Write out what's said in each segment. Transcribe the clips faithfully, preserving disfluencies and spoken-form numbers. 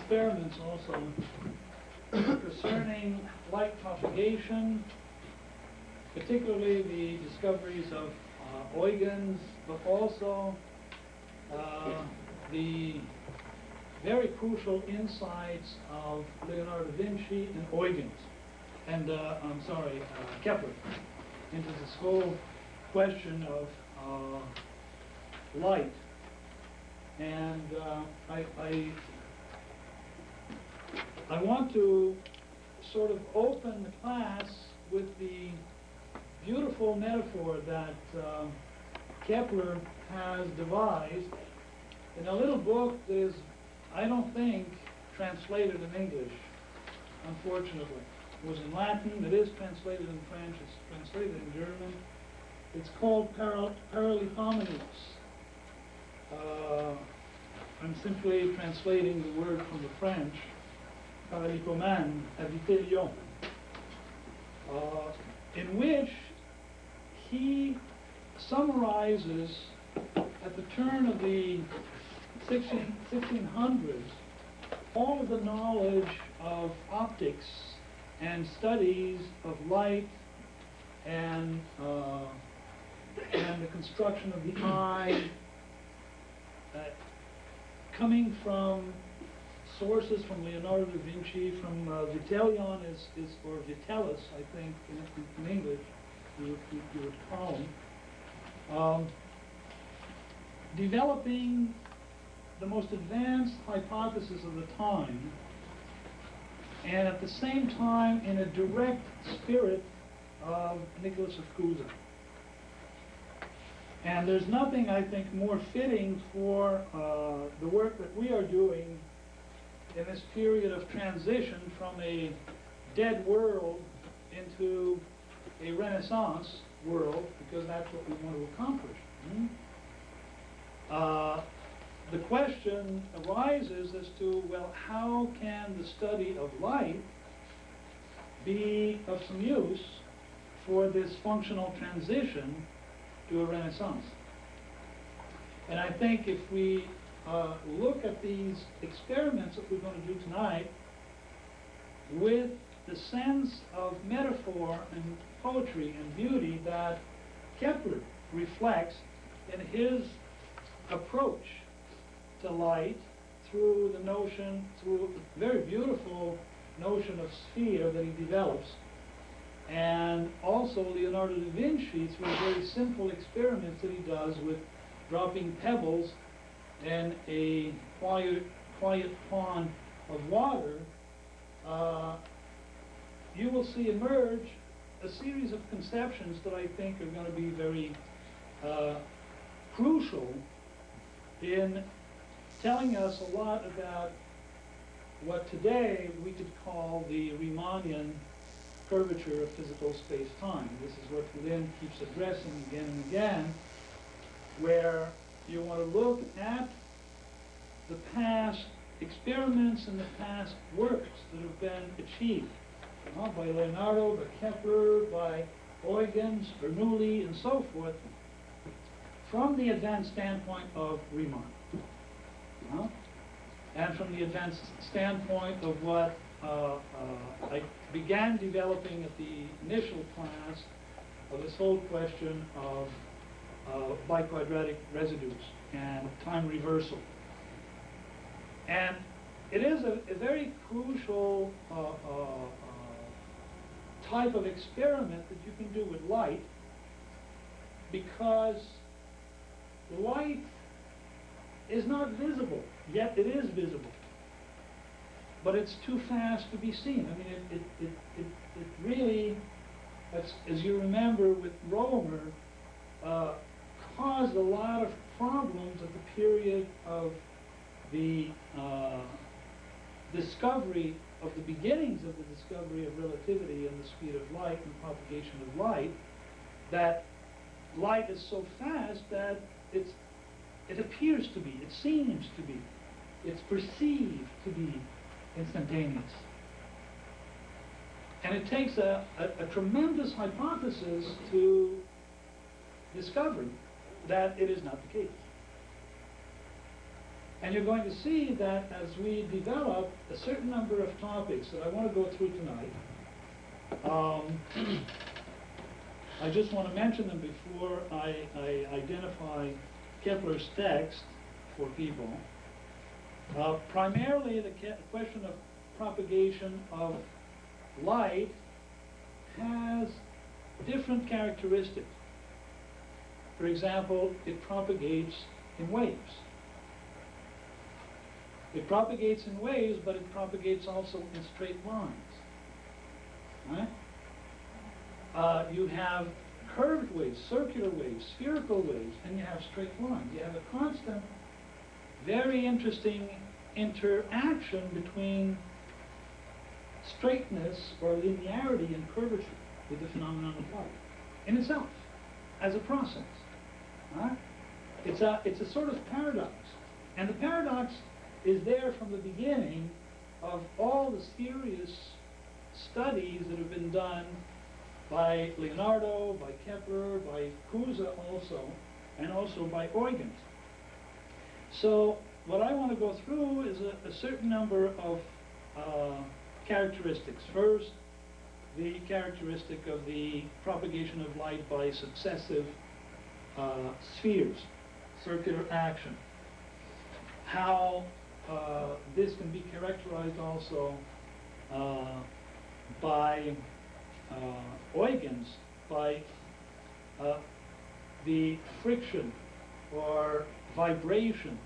experiments also concerning light propagation, particularly the discoveries of uh, Huygens, but also uh, the very crucial insights of Leonardo da Vinci and Huygens, and uh, I'm sorry, uh, Kepler, into this whole question of uh, light. And uh, I, I, I want to sort of open the class with the beautiful metaphor that uh, Kepler has devised in a little book that is, I don't think, translated in English, unfortunately. It was in Latin, it is translated in French, it's translated in German. It's called Paral Paralipomenius. Uh, I'm simply translating the word from the French, Paralipomène, habiter Lyon, uh, in which he summarizes at the turn of the sixteen hundreds all of the knowledge of optics and studies of light and uh, and the construction of the eye, uh, coming from sources from Leonardo da Vinci, from uh, Vitellion is, is, or Vitellus, I think, in, in English, you, you, you would call him, um, developing the most advanced hypothesis of the time, and at the same time in a direct spirit of Nicholas of Cusa. And there's nothing, I think, more fitting for uh, the work that we are doing in this period of transition from a dead world into a Renaissance world, because that's what we want to accomplish. Mm-hmm. uh, the question arises as to, well, how can the study of light be of some use for this functional transition to a Renaissance? And I think if we uh, look at these experiments that we're going to do tonight with the sense of metaphor and poetry and beauty that Kepler reflects in his approach to light through the notion, through a very beautiful notion of sphere that he develops, and also Leonardo da Vinci through very simple experiments that he does with dropping pebbles in a quiet, quiet pond of water, uh, you will see emerge a series of conceptions that I think are going to be very uh, crucial in telling us a lot about what today we could call the Riemannian curvature of physical space-time. This is what Lynn keeps addressing again and again, where you want to look at the past experiments and the past works that have been achieved uh, by Leonardo, by Kepler, by Huygens, Bernoulli, and so forth, from the advanced standpoint of Riemann. Uh, and from the advanced standpoint of what uh, uh, I began developing at the initial class of this whole question of uh, biquadratic residues and time reversal. And it is a, a very crucial uh, uh, uh, type of experiment that you can do with light, because light is not visible, yet it is visible. But it's too fast to be seen. I mean, it, it, it, it, it really, as, as you remember with Romer, uh, caused a lot of problems at the period of the uh, discovery of the beginnings of the discovery of relativity and the speed of light and propagation of light, that light is so fast that it's, it appears to be, it seems to be, it's perceived to be instantaneous. And it takes a, a, a tremendous hypothesis to discover that it is not the case. And you're going to see that as we develop a certain number of topics that I want to go through tonight, um, I just want to mention them before I, I identify Kepler's text for people. Uh, primarily, the question of propagation of light has different characteristics. For example, it propagates in waves. It propagates in waves, but it propagates also in straight lines. Right? Uh, you have curved waves, circular waves, spherical waves, and you have straight lines. You have a constant, very interesting interaction between straightness or linearity and curvature with the phenomenon of light in itself, as a process. Right? It's a, it's a sort of paradox. And the paradox is there from the beginning of all the serious studies that have been done by Leonardo, by Kepler, by Cusa also, and also by Huygens. So what I want to go through is a, a certain number of uh, characteristics. First, the characteristic of the propagation of light by successive uh, spheres, circular action. How uh, this can be characterized also uh, by uh, Huygens, by uh, the friction or vibrations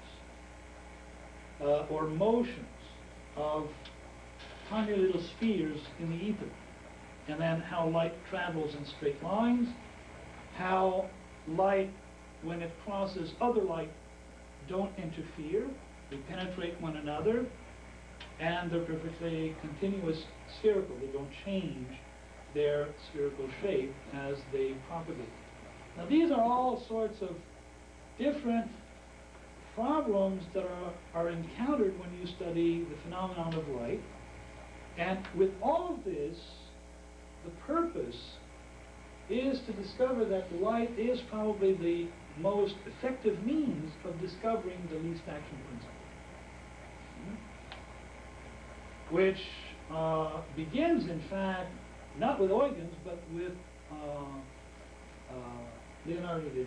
uh, or motions of tiny little spheres in the ether, and then how light travels in straight lines, how light, when it crosses other light, don't interfere, they penetrate one another, and they're perfectly continuous spherical. They don't change their spherical shape as they propagate. Now these are all sorts of different problems that are, are encountered when you study the phenomenon of light. And with all of this, the purpose is to discover that light is probably the most effective means of discovering the least action principle. Which uh, begins, in fact, not with Huygens, but with uh, uh, Leonardo da Vinci.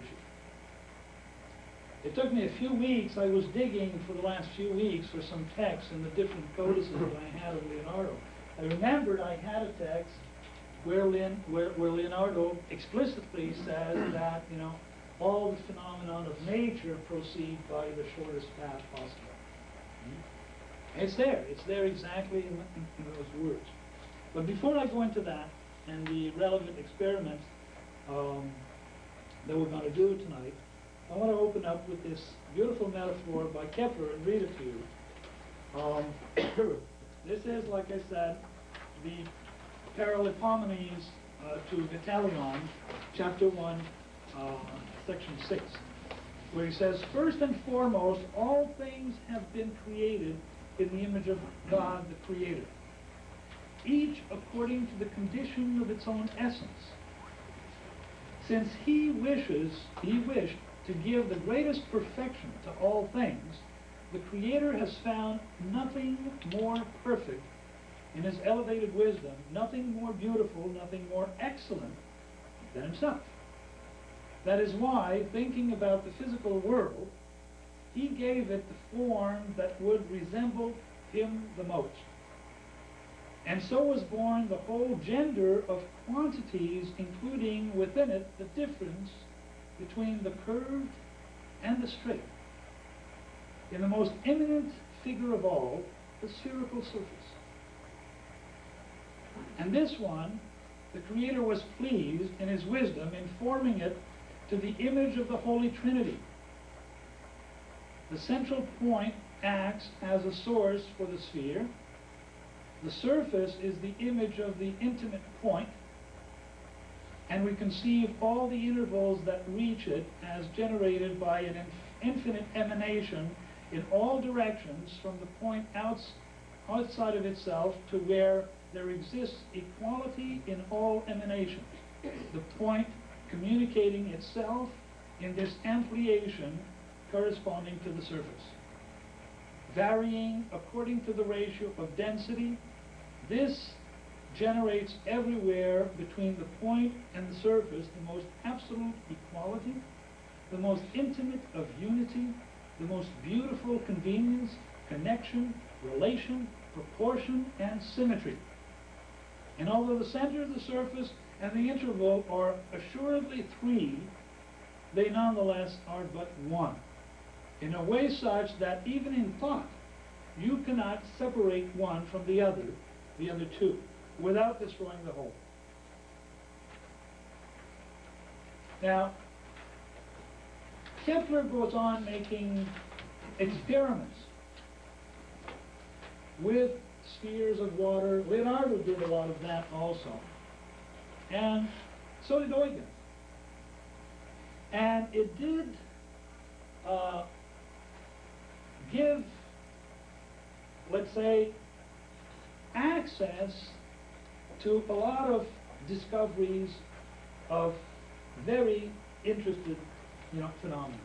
It took me a few weeks. I was digging for the last few weeks for some texts in the different codices that I had of Leonardo. I remembered I had a text where, Leon, where, where Leonardo explicitly says that, you know, all the phenomenon of nature proceed by the shortest path possible. Mm-hmm. It's there. It's there exactly in, in, in those words. But before I go into that and the relevant experiments um, that we're going to do tonight, I want to open up with this beautiful metaphor by Kepler and read it to you. Um, this is, like I said, the Paralipomenes uh, to Vitalion, chapter one, uh, section six, where he says, "First and foremost, all things have been created in the image of God the Creator, each according to the condition of its own essence. Since he wishes, he wished to give the greatest perfection to all things, the Creator has found nothing more perfect in his elevated wisdom, nothing more beautiful, nothing more excellent than himself. That is why, thinking about the physical world, he gave it the form that would resemble him the most. And so was born the whole gender of quantities, including within it the difference between the curved and the straight. In the most eminent figure of all, the spherical surface. And this one, the Creator was pleased in his wisdom in forming it to the image of the Holy Trinity. The central point acts as a source for the sphere. The surface is the image of the intimate point, and we conceive all the intervals that reach it as generated by an inf infinite emanation in all directions from the point outs outside of itself to where there exists equality in all emanations, the point communicating itself in this ampliation corresponding to the surface." varying according to the ratio of density. This generates everywhere between the point and the surface the most absolute equality, the most intimate of unity, the most beautiful convenience, connection, relation, proportion, and symmetry. And although the center of the surface and the interval are assuredly three, they nonetheless are but one, in a way such that even in thought, you cannot separate one from the other, the other two, without destroying the whole. Now, Kepler goes on making experiments with spheres of water. Leonardo did a lot of that also. And so did Huygens. And it did uh, give, let's say, access to a lot of discoveries of very interesting, you know, phenomena.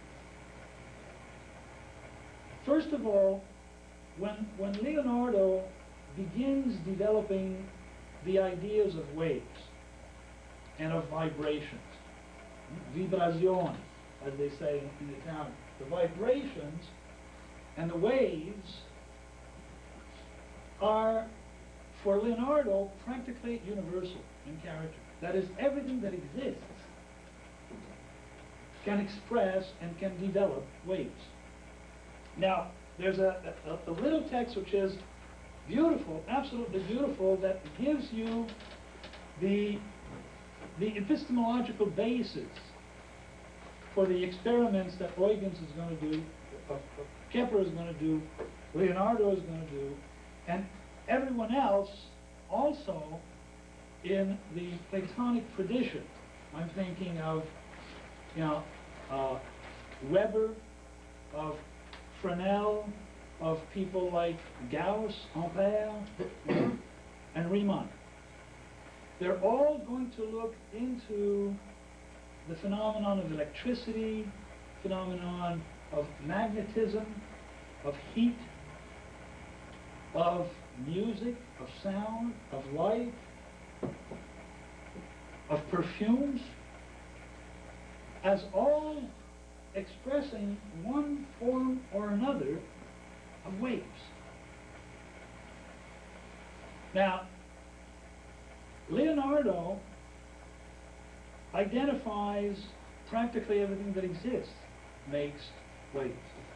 First of all, when, when Leonardo begins developing the ideas of waves and of vibrations, vibrazioni, as they say in, in Italian, the vibrations and the waves are, for Leonardo, practically universal in character. That is, everything that exists can express and can develop waves. Now, there's a, a, a little text which is beautiful, absolutely beautiful, that gives you the, the epistemological basis for the experiments that Huygens is going to do, uh, Kepler is going to do, Leonardo is going to do, and everyone else also in the Platonic tradition. I'm thinking of, you know, uh, Weber, of Fresnel, of people like Gauss, Ampere, and Riemann. They're all going to look into the phenomenon of electricity, phenomenon of magnetism, of heat, of music, of sound, of light, of perfumes, as all expressing one form or another of waves. Now, Leonardo identifies practically everything that exists, makes waves.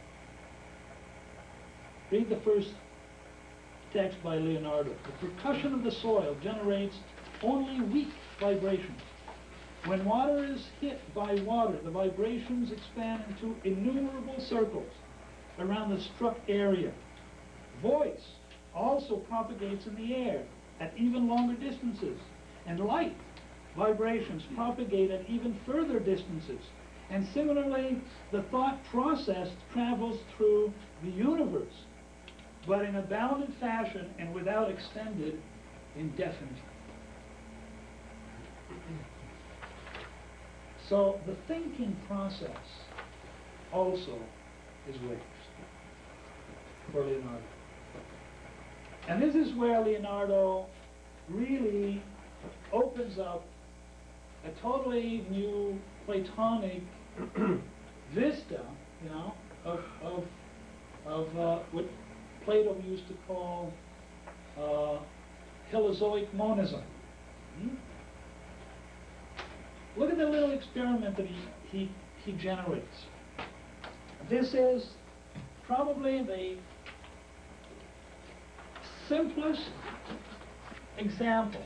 Read the first text by Leonardo. The percussion of the soil generates only weak vibrations. When water is hit by water, the vibrations expand into innumerable circles around the struck area. Voice also propagates in the air at even longer distances, and light vibrations propagate at even further distances. And similarly, the thought process travels through the universe, but in a bounded fashion and without extended indefinitely. So the thinking process also is waves for Leonardo. And this is where Leonardo really opens up a totally new Platonic vista, you know, of, of, of uh, what Plato used to call uh, Helizoic monism. Hmm? Look at the little experiment that he, he, he generates. This is probably the simplest example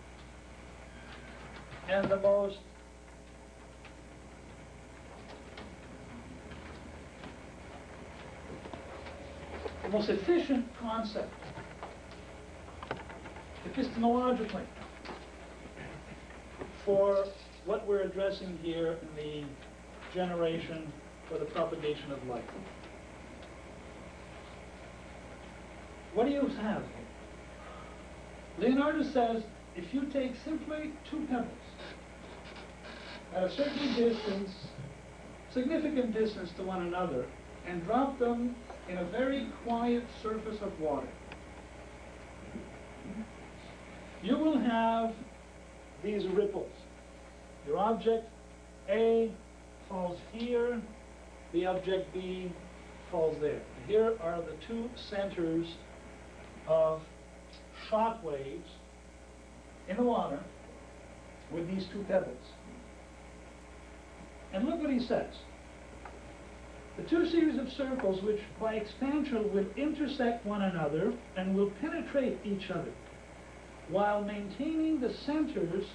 and the most the most efficient concept epistemologically for what we're addressing here in the generation for the propagation of light. What do you have? Leonardo says, if you take simply two pebbles at a certain distance, significant distance to one another, and drop them in a very quiet surface of water, you will have these ripples. Your object A falls here, the object B falls there. Here are the two centers of shock waves in the water with these two pebbles. And look what he says. The two series of circles which by expansion will intersect one another and will penetrate each other while maintaining the centers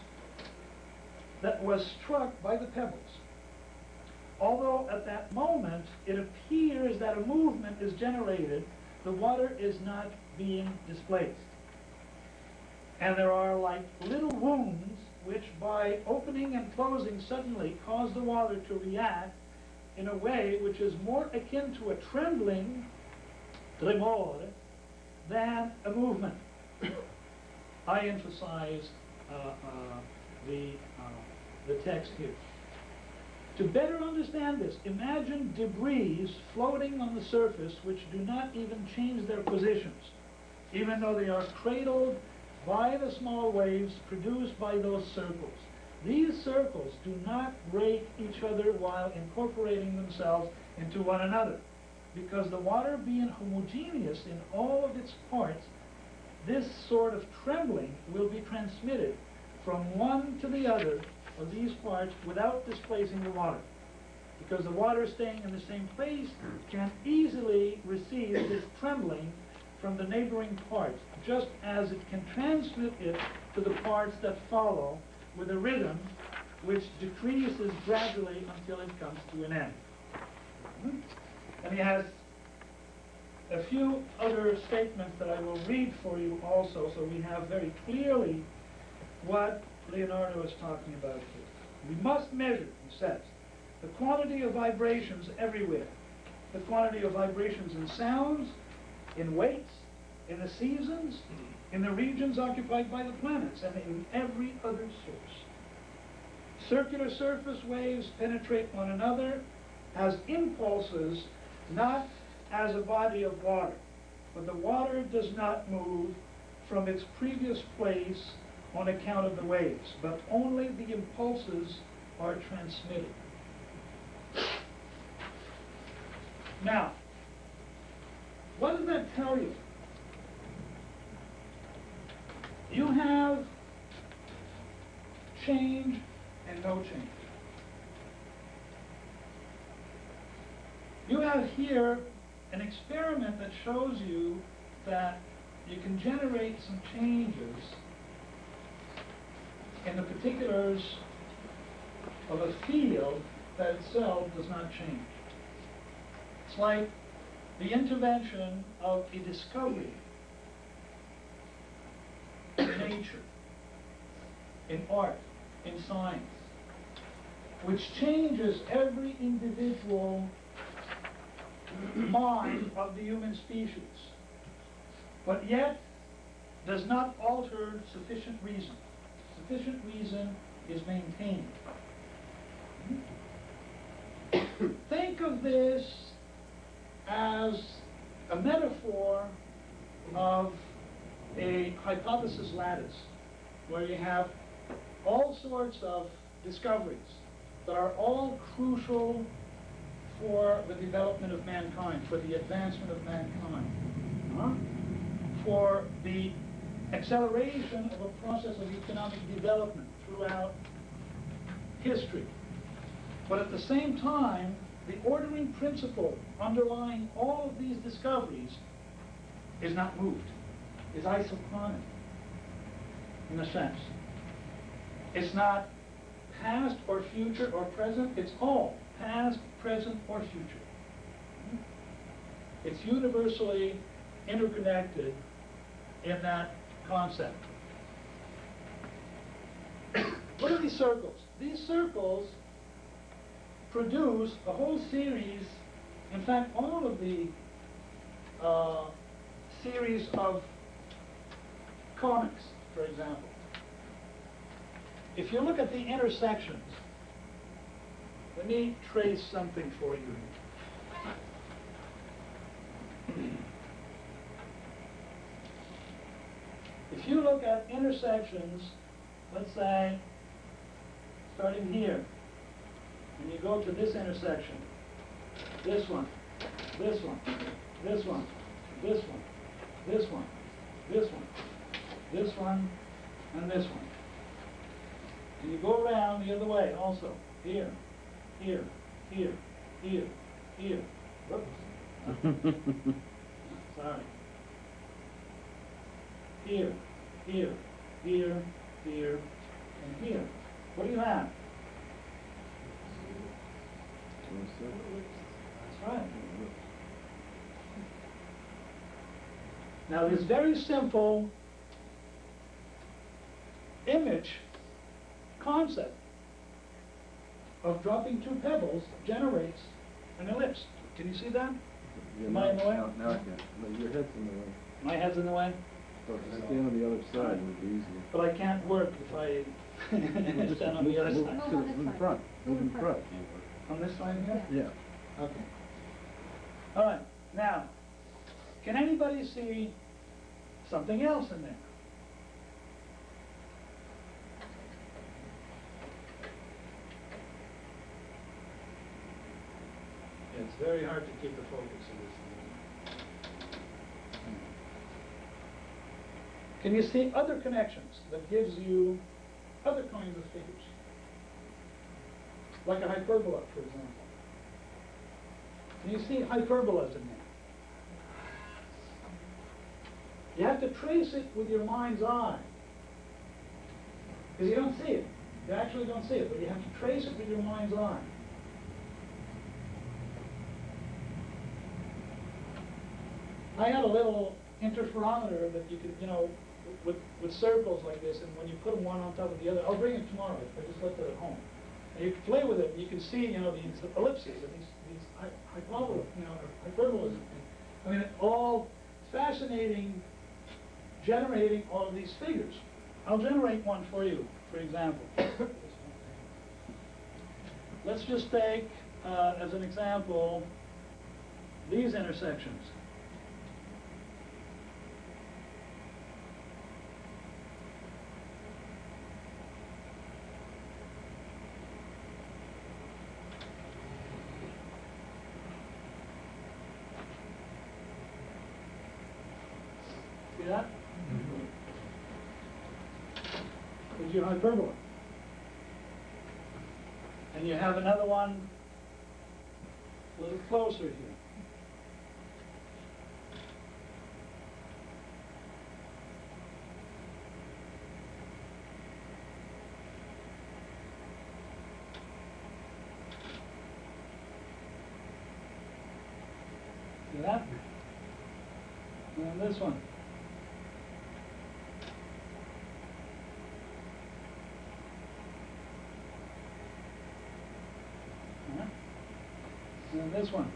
that was struck by the pebbles. Although at that moment it appears that a movement is generated, the water is not being displaced. And there are like little wounds which by opening and closing suddenly cause the water to react in a way which is more akin to a trembling, tremor, than a movement. I emphasize uh, uh, the, uh, the text here. To better understand this, imagine debris floating on the surface which do not even change their positions, even though they are cradled by the small waves produced by those circles. These circles do not break each other while incorporating themselves into one another, because the water being homogeneous in all of its parts, this sort of trembling will be transmitted from one to the other of these parts without displacing the water, because the water staying in the same place can easily receive this trembling from the neighboring parts, just as it can transmit it to the parts that follow with a rhythm which decreases gradually until it comes to an end. Mm-hmm. And he has a few other statements that I will read for you also, so we have very clearly what Leonardo is talking about here. We must measure, he says, the quantity of vibrations everywhere, the quantity of vibrations in sounds, in weights, in the seasons, in the regions occupied by the planets, and in every other source. Circular surface waves penetrate one another as impulses, not as a body of water, but the water does not move from its previous place on account of the waves, but only the impulses are transmitted. Now, what does that tell you? You have change and no change. You have here an experiment that shows you that you can generate some changes in the particulars of a field that itself does not change. It's like the intervention of a discovery in nature, in art, in science, which changes every individual mind of the human species, but yet does not alter sufficient reason. Sufficient reason is maintained. Think of this as a metaphor of a hypothesis lattice, where you have all sorts of discoveries that are all crucial for the development of mankind, for the advancement of mankind, huh? for the acceleration of a process of economic development throughout history. But at the same time, the ordering principle underlying all of these discoveries is not moved, is isoponic, in a sense. It's not past or future or present, it's all past, present, or future. It's universally interconnected in that concept. What are these circles? These circles produce a whole series, in fact all of the uh, series of conics, for example. If you look at the intersections, let me trace something for you. If you look at intersections, let's say, starting here, and you go to this intersection, this one, this one, this one, this one, this one, this one, this one, and this one. And you go around the other way also. Here, here, here, here, here. Whoops. Sorry. Here, here, here, here, and here. What do you have? That's right. Now this very simple image concept of dropping two pebbles generates an ellipse. Can you see that? Yeah, Am now, I in the way? Now, now I can. No, your head's in the way. My head's in the way? So if I stand on the other side, it would be easier. But I can't work if I Just stand on move- the other move side. to the- in front. Move in front. On this side here? Yeah. Okay. All right. Now, can anybody see something else in there? It's very hard to keep the focus of this. Can you see other connections that gives you other kinds of figures? Like a hyperbola, for example. Can you see hyperbolas in there? You have to trace it with your mind's eye. Because you don't see it. You actually don't see it, but you have to trace it with your mind's eye. I had a little interferometer that you could, you know, with, with circles like this, and when you put them one on top of the other, I'll bring it tomorrow. I just left it at home. And you can play with it. You can see, you know, these ellipses and these, these hyperbolas, you know, hyperbolas. I mean, all fascinating, generating all of these figures. I'll generate one for you, for example. Let's just take, uh, as an example, these intersections. See that? Mm-hmm. There's your hyperbola. And you have another one a little closer here. See that? And this one. And this one.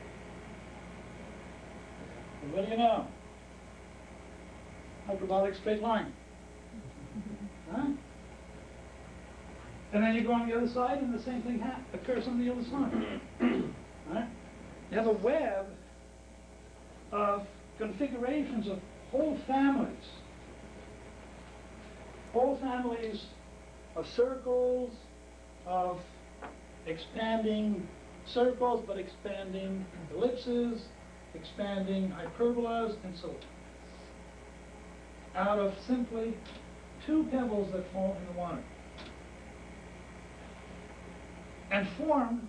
And what do you know? Hyperbolic straight line. Huh? And then you go on the other side and the same thing occurs on the other side. Right? You have a web of configurations of whole families. Whole families of circles, of expanding circles, but expanding ellipses, expanding hyperbolas, and so on. Out of simply two pebbles that fall in the water. And form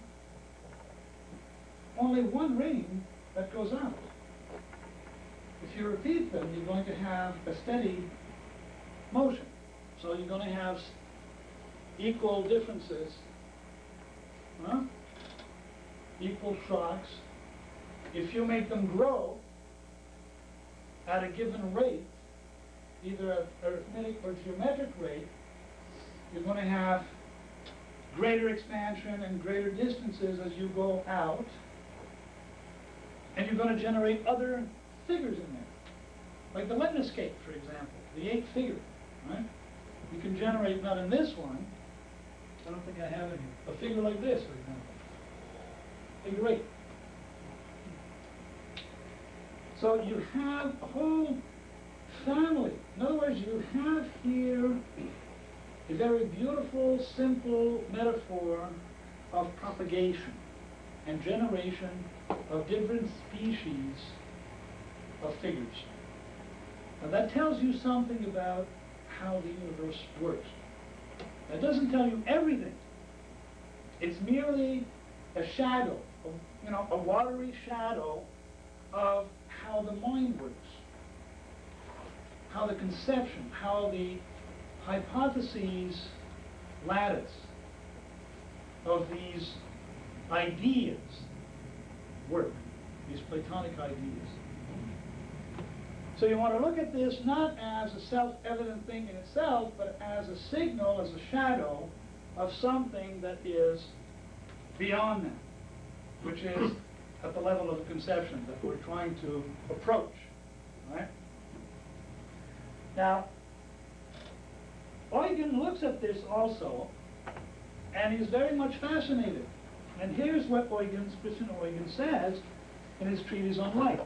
only one ring that goes out. If you repeat them, you're going to have a steady motion. So you're going to have equal differences. Huh? Equal shocks. If you make them grow at a given rate, either at arithmetic or geometric rate, you're going to have greater expansion and greater distances as you go out, and you're going to generate other figures in there, like the lemniscate, for example, the eighth figure, right? You can generate, not in this one, I don't think I have it here, a figure like this, for example. Figure eight. So you have whole family. In other words, you have here a very beautiful, simple metaphor of propagation and generation of different species of figures. Now that tells you something about how the universe works. That doesn't tell you everything. It's merely a shadow, a, you know, a watery shadow of how the mind works, how the conception, how the hypotheses lattice of these ideas work, these Platonic ideas. So you want to look at this not as a self-evident thing in itself, but as a signal, as a shadow of something that is beyond that, which is at the level of conception that we're trying to approach. Right? Now, Huygens looks at this also, and he's very much fascinated. And here's what Huygens, Christiaan Huygens says in his treatise on light.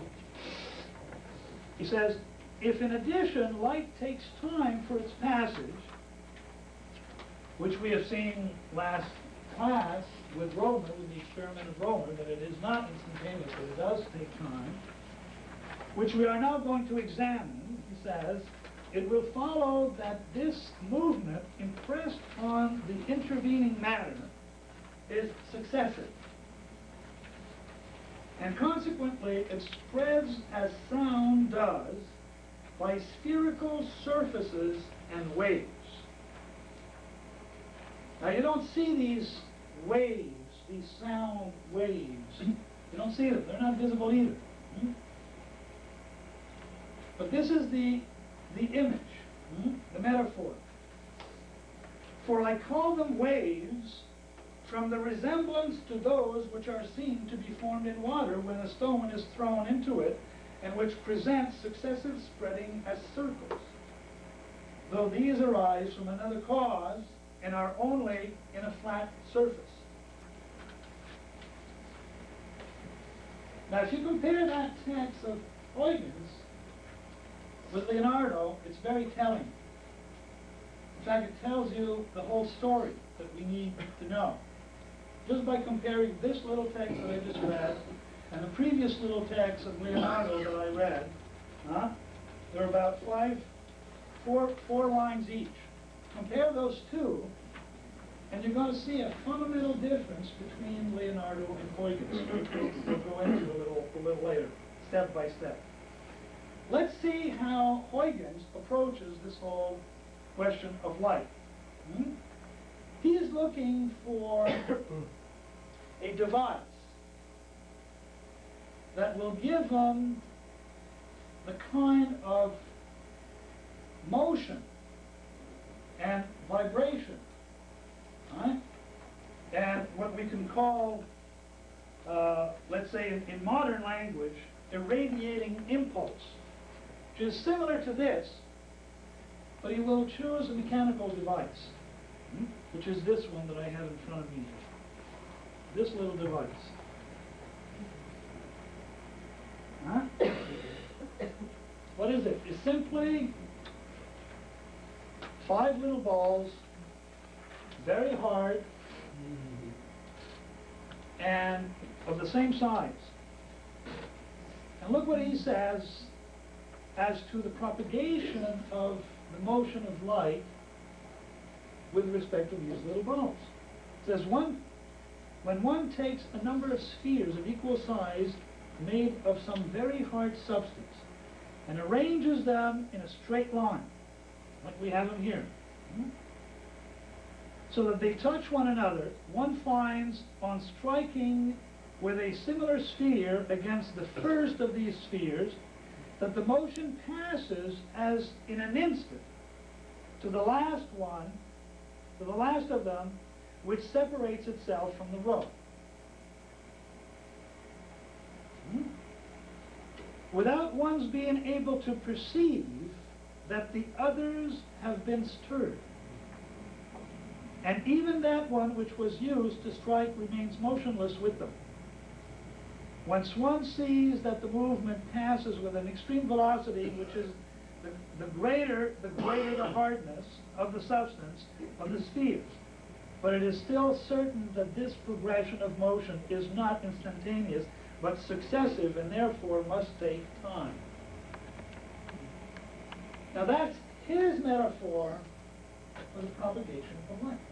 He says, if in addition light takes time for its passage, which we have seen last class with Romer, with the experiment of Romer, that it is not instantaneous, but it does take time, which we are now going to examine, he says, it will follow that this movement impressed on the intervening matter is successive. And consequently, it spreads as sound does by spherical surfaces and waves. Now you don't see these waves, these sound waves. You don't see them. They're not visible either. Hmm? But this is the, the image, hmm? the metaphor. For I call them waves from the resemblance to those which are seen to be formed in water when a stone is thrown into it, and which present successive spreading as circles, though these arise from another cause and are only in a flat surface. Now if you compare that text of Huygens with Leonardo, it's very telling. In fact, it tells you the whole story that we need to know. Just by comparing this little text that I just read and the previous little text of Leonardo that I read, huh? They're about five, four, four lines each. Compare those two, and you're going to see a fundamental difference between Leonardo and Huygens. We'll go into a little, a little later, step by step. Let's see how Huygens approaches this whole question of light. Hmm? He is looking for a device that will give him the kind of motion and vibration, right? And what we can call, uh, let's say in, in modern language, a radiating impulse, which is similar to this, but he will choose a mechanical device, hmm? which is this one that I have in front of me here. This little device. Huh? What is it? It's simply five little balls, very hard, and of the same size. And look what he says as to the propagation of the motion of light with respect to these little balls. It says, one, when one takes a number of spheres of equal size made of some very hard substance and arranges them in a straight line, like we have them here, hmm? so that they touch one another, one finds on striking with a similar sphere against the first of these spheres that the motion passes as in an instant to the last one, to the last of them, which separates itself from the row. Hmm? Without one's being able to perceive that the others have been stirred. And even that one which was used to strike remains motionless with them. Once one sees that the movement passes with an extreme velocity, which is the, the greater, the greater the hardness of the substance of the spheres. But it is still certain that this progression of motion is not instantaneous, but successive, and therefore must take time. Now that's his metaphor for the propagation of light.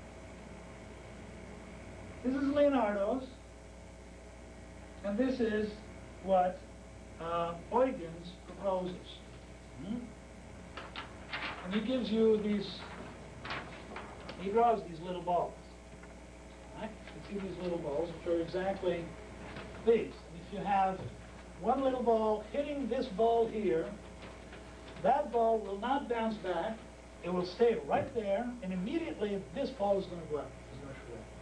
This is Leonardo's, and this is what uh, Huygens proposes. Hmm? And he gives you these, he draws these little balls. Right? You see these little balls, which are exactly these. And if you have one little ball hitting this ball here, that ball will not bounce back. It will stay right there, and immediately this ball is going to go out. It's going to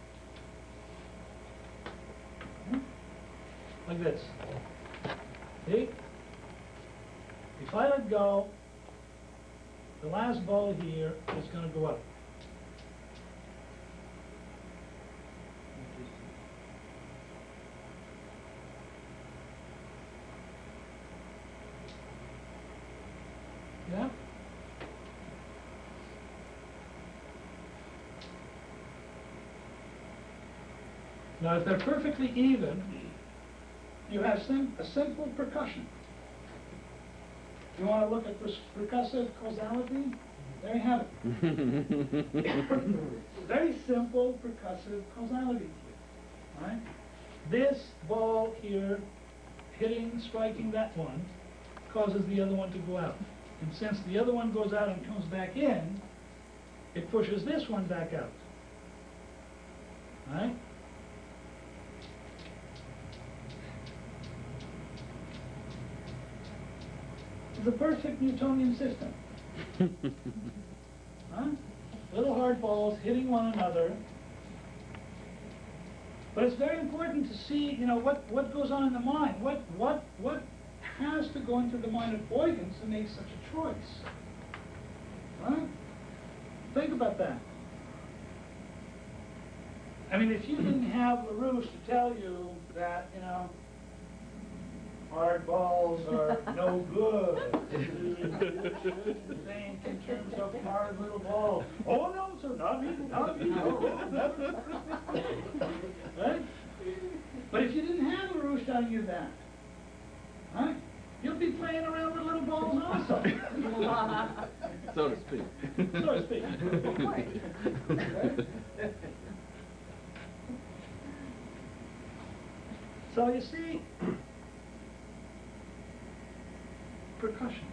shoot out. Hmm? Like this. See? If I let go, the last ball here is going to go up. Yeah? Now, if they're perfectly even, you have sim a simple percussion. You want to look at pers percussive causality? There you have it. Very simple percussive causality here. Right? This ball here hitting, striking that one, causes the other one to go out. And since the other one goes out and comes back in, it pushes this one back out. Right? It's a perfect Newtonian system. Huh? Little hard balls hitting one another. But it's very important to see, you know, what, what goes on in the mind. What, what, what has to go into the mind of Huygens to make such a choice? Right? Think about that. I mean, if you didn't have LaRouche to tell you that, you know, hard balls are no good. Think in terms of hard little balls. Oh no, sir, not me, not me, no, never. Right? But if you didn't have LaRouche telling you that, right, you'll be playing around with little balls also. So to speak. So to speak. Okay? So you see, percussion.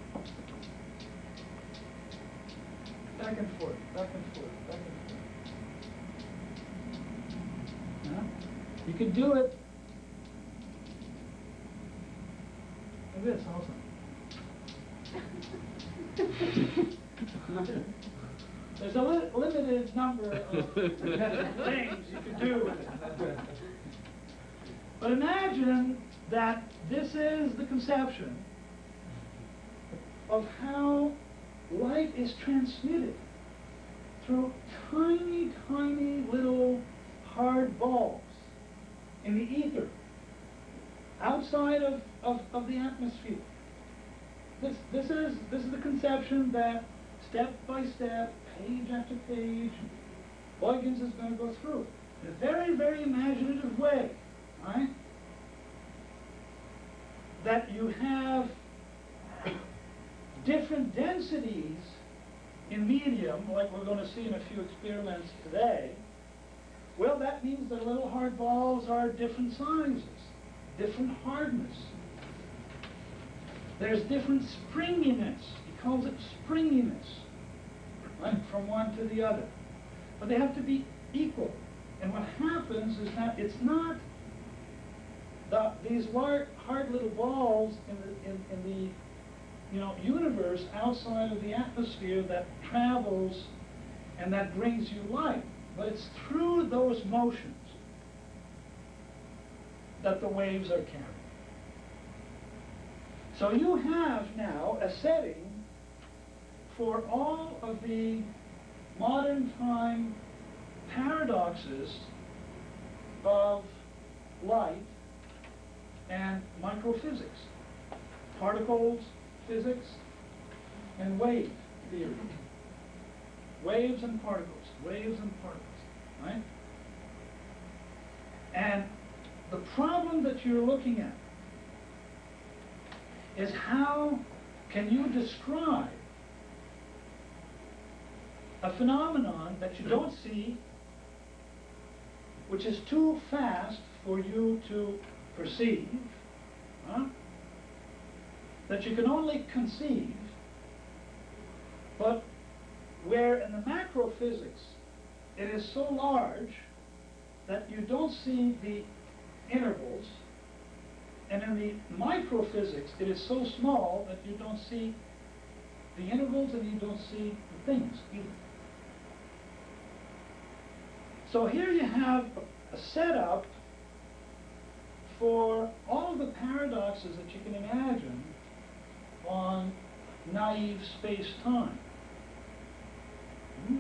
Back and forth, back and forth, back and forth. Yeah? You could do it like this also. There's a li limited number of things you could do with it. But imagine that this is the conception of how light is transmitted through tiny, tiny little hard balls in the ether, outside of, of, of the atmosphere. This, this, is, this is the conception that step by step, page after page, Huygens is going to go through in a very, very imaginative way, right? That you have different densities in medium, like we're going to see in a few experiments today. Well, that means that little hard balls are different sizes, different hardness. There's different springiness. He calls it springiness, right, from one to the other. But they have to be equal. And what happens is that it's not the, these large, hard little balls in the, in, in the you know, universe outside of the atmosphere that travels and that brings you light. But it's through those motions that the waves are carried. So you have now a setting for all of the modern time paradoxes of light and microphysics. Particles physics, and wave theory. Waves and particles, waves and particles, right? And the problem that you're looking at is how can you describe a phenomenon that you don't see, which is too fast for you to perceive, huh? That you can only conceive, but where in the macrophysics it is so large that you don't see the intervals, and in the microphysics it is so small that you don't see the intervals and you don't see the things either. So here you have a setup for all of the paradoxes that you can imagine on naive space-time. Hmm?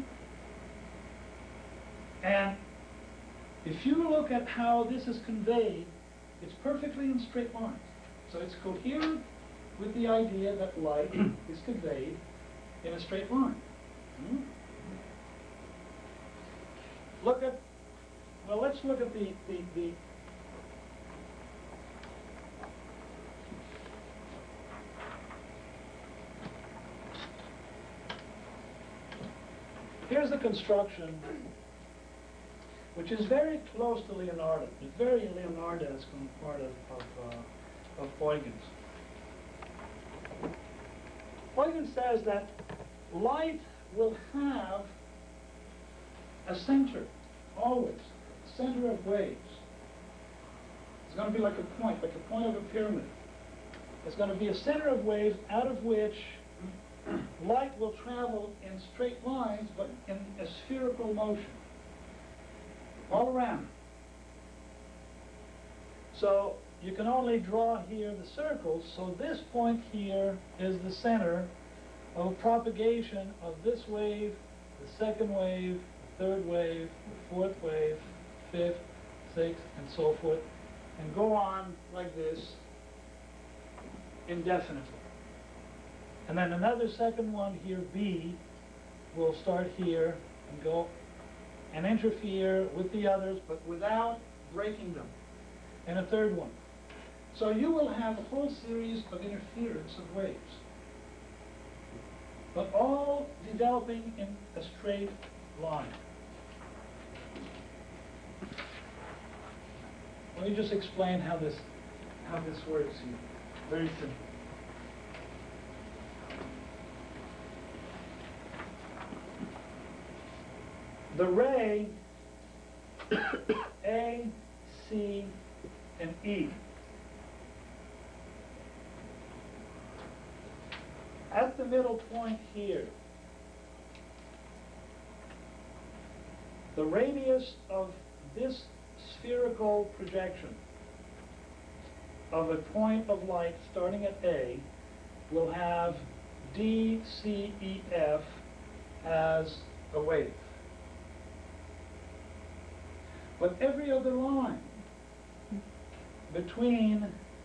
And if you look at how this is conveyed, it's perfectly in straight lines. So it's coherent with the idea that light is conveyed in a straight line. Hmm? Look at, well, let's look at the, the, the here's the construction, which is very close to Leonardo. It's very Leonardesque on the part of, of, uh, of Huygens. Huygens says that light will have a center, always, center of waves. It's going to be like a point, like a point of a pyramid. It's going to be a center of waves out of which light will travel in straight lines, but in a spherical motion, all around. So you can only draw here the circles, so this point here is the center of propagation of this wave, the second wave, the third wave, the fourth wave, fifth, sixth, and so forth, and go on like this indefinitely. And then another second one here, B, will start here and go and interfere with the others, but without breaking them. And a third one. So you will have a whole series of interference of waves, but all developing in a straight line. Let me just explain how this, how this works here. Very simple. The ray A, C, and E at the middle point here, the radius of this spherical projection of a point of light starting at A will have D, C, E, F as a wave. But every other line between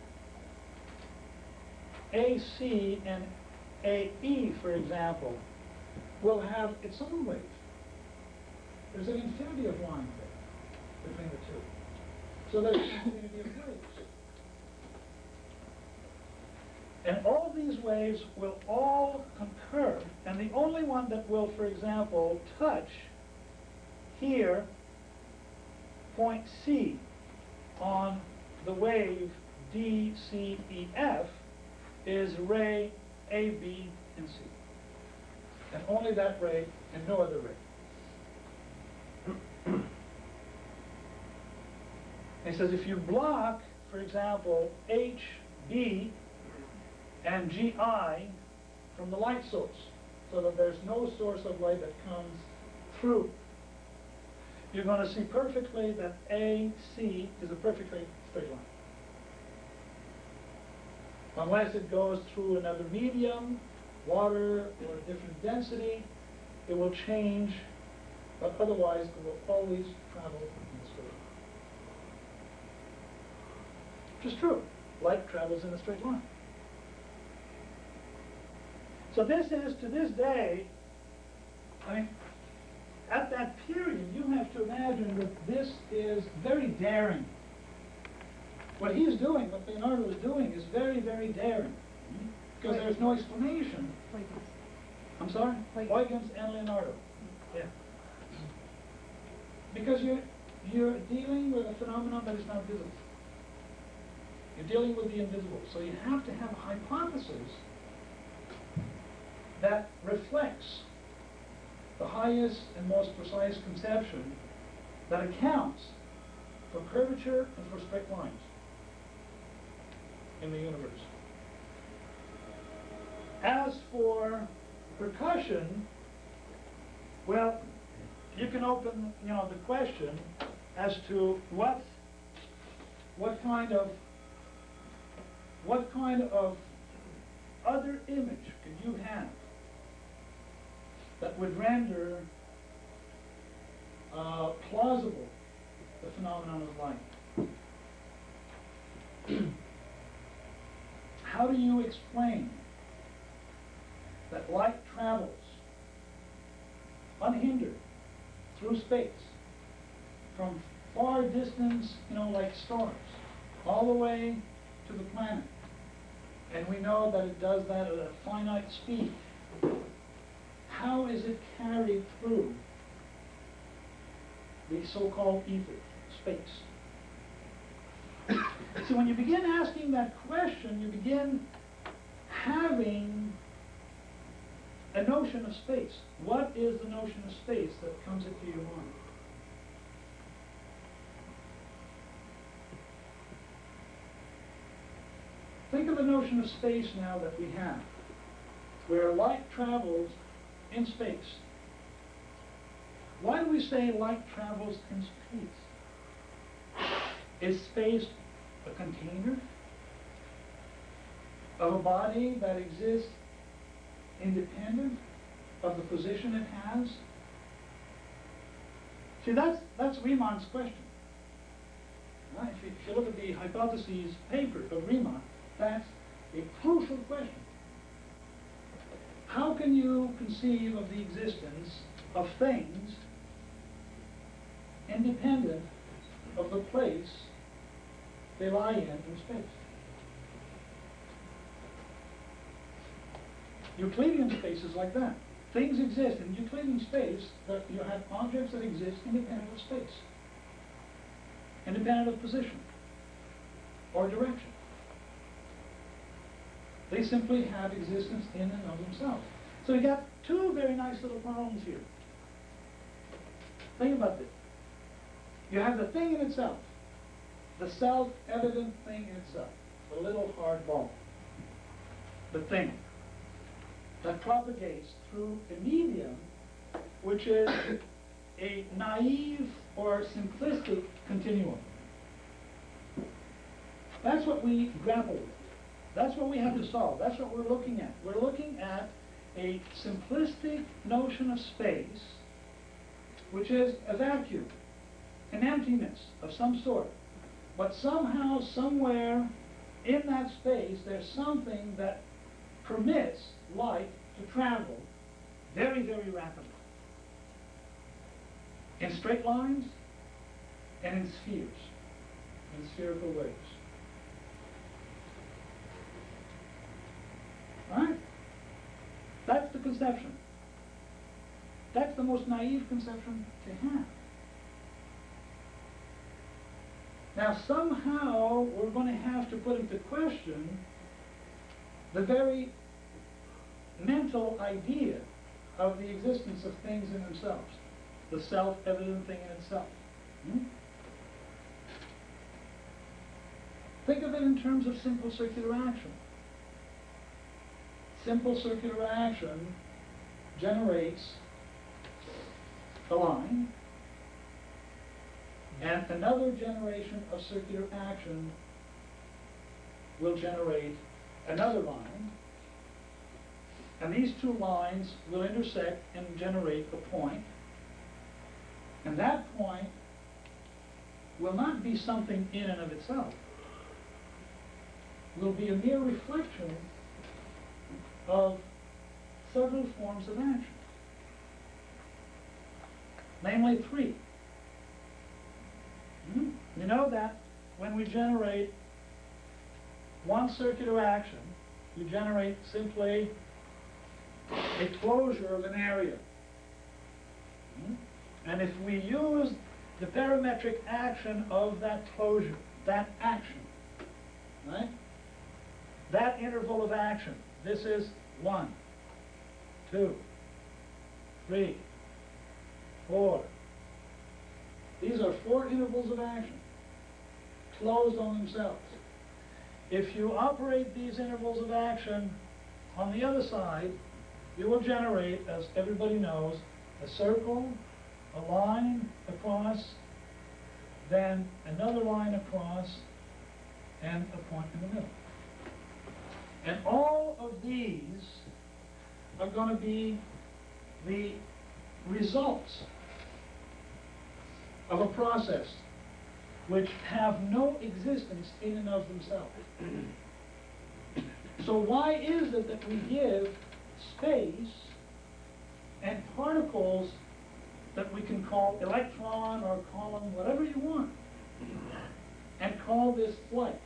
A C and A E, for example, will have its own wave. There's an infinity of lines there between the two. So there's an infinity of waves. And all these waves will all concur, and the only one that will, for example, touch here, point C, on the wave D, C, E, F, is ray A, B, and C. And only that ray and no other ray. And he says if you block, for example, H, B, and G I from the light source, so that there's no source of light that comes through, you're going to see perfectly that A, C is a perfectly straight line. Unless it goes through another medium, water, or a different density, it will change, but otherwise it will always travel in a straight line. Which is true. Light travels in a straight line. So this is, to this day, I mean, at that period, you have to imagine that this is very daring. What he's doing, what Leonardo is doing, is very, very daring. Because there's no explanation. Huygens. I'm sorry? Huygens. Huygens and Leonardo. Yeah. Because you're, you're dealing with a phenomenon that is not visible. You're dealing with the invisible. So you have to have a hypothesis that reflects the highest and most precise conception that accounts for curvature and for straight lines in the universe. As for percussion, well, you can open, you know, the question as to what, what kind of, what kind of other image could you have that would render uh, plausible the phenomenon of light. How do you explain that light travels unhindered through space from far distance, you know, like stars, all the way to the planet? And we know that it does that at a finite speed. How is it carried through the so-called ether, space? So when you begin asking that question, you begin having a notion of space. What is the notion of space that comes into your mind? Think of the notion of space now that we have, where light travels in space. Why do we say light travels in space? Is space a container of a body that exists independent of the position it has? See, that's, that's Riemann's question. Right? If, you, if you look at the hypotheses paper of Riemann, that's a crucial question. How can you conceive of the existence of things independent of the place they lie in in space? Euclidean space is like that. Things exist in Euclidean space, that you have objects that exist independent of space, independent of position or direction. They simply have existence in and of themselves. So we got two very nice little problems here. Think about this. You have the thing in itself, the self-evident thing in itself, the little hard ball, the thing that propagates through a medium which is a naive or simplistic continuum. That's what we grapple with. That's what we have to solve. That's what we're looking at. We're looking at a simplistic notion of space, which is a vacuum, an emptiness of some sort. But somehow, somewhere in that space, there's something that permits light to travel very, very rapidly in straight lines and in spheres, in spherical waves. Right? That's the conception. That's the most naive conception to have. Now somehow we're going to have to put into question the very mental idea of the existence of things in themselves, the self-evident thing in itself. Hmm? Think of it in terms of simple circular action. Simple circular action generates a line, and another generation of circular action will generate another line, and these two lines will intersect and generate a point, and that point will not be something in and of itself, will be a mere reflection of several forms of action. Namely three. Hmm? You know that when we generate one circuit of action, we generate simply a closure of an area. Hmm? And if we use the parametric action of that closure, that action, right? That interval of action, this is one, two, three, four. These are four intervals of action, closed on themselves. If you operate these intervals of action on the other side, you will generate, as everybody knows, a circle, a line across, then another line across, and a point in the middle. And all of these are going to be the results of a process which have no existence in and of themselves. So why is it that we give space and particles that we can call electron or call them whatever you want, and call this flight?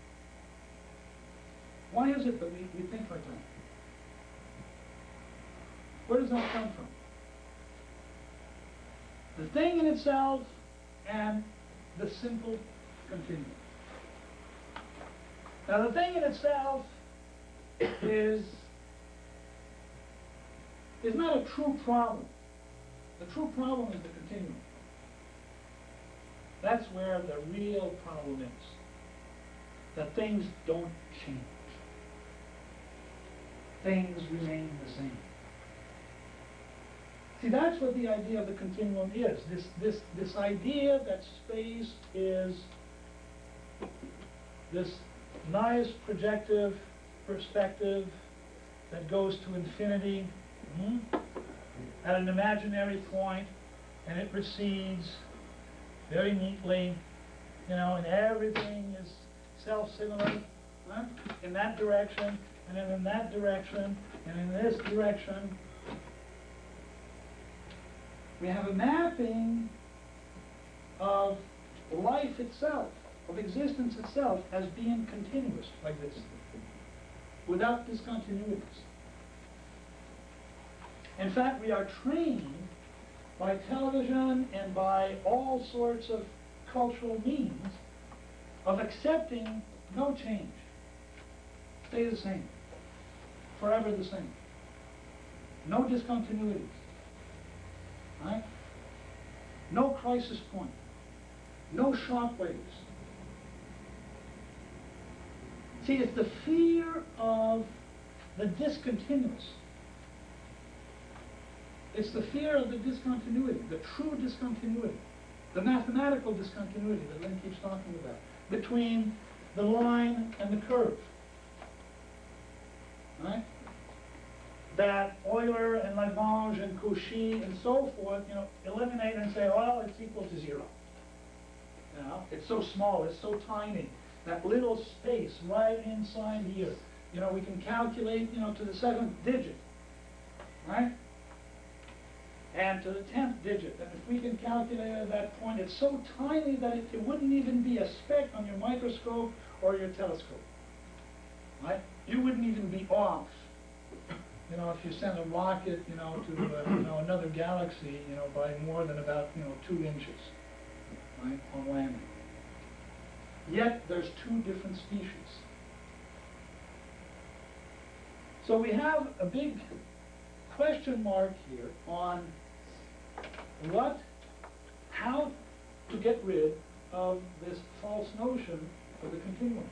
Why is it that we, we think like that? Where does that come from? The thing in itself and the simple continuum. Now the thing in itself is, is not a true problem. The true problem is the continuum. That's where the real problem is. That things don't change. Things remain the same. See, that's what the idea of the continuum is. This, this, this idea that space is this nice projective perspective that goes to infinity, hmm, at an imaginary point, and it recedes very neatly, you know, and everything is self-similar, huh, in that direction, and then in that direction, and in this direction. We have a mapping of life itself, of existence itself, as being continuous, like this, without discontinuities. In fact, we are trained by television and by all sorts of cultural means of accepting no change. Stay the same, forever the same. No discontinuities. Right? No crisis point. No shock waves. See, it's the fear of the discontinuous. It's the fear of the discontinuity, the true discontinuity, the mathematical discontinuity that Lynn keeps talking about, between the line and the curve. Right? That Euler and Lagrange and Cauchy and so forth, you know, eliminate and say, well, it's equal to zero. You know, it's so small, it's so tiny. That little space right inside here, you know, we can calculate, you know, to the seventh digit, right? And to the tenth digit. And if we can calculate at that point, it's so tiny that it, it wouldn't even be a speck on your microscope or your telescope, right? You wouldn't even be off. You know, if you send a rocket, you know, to uh, you know, another galaxy, you know, by more than about, you know, two inches, right, on landing. Yet there's two different species. So we have a big question mark here on what, how to get rid of this false notion of the continuum.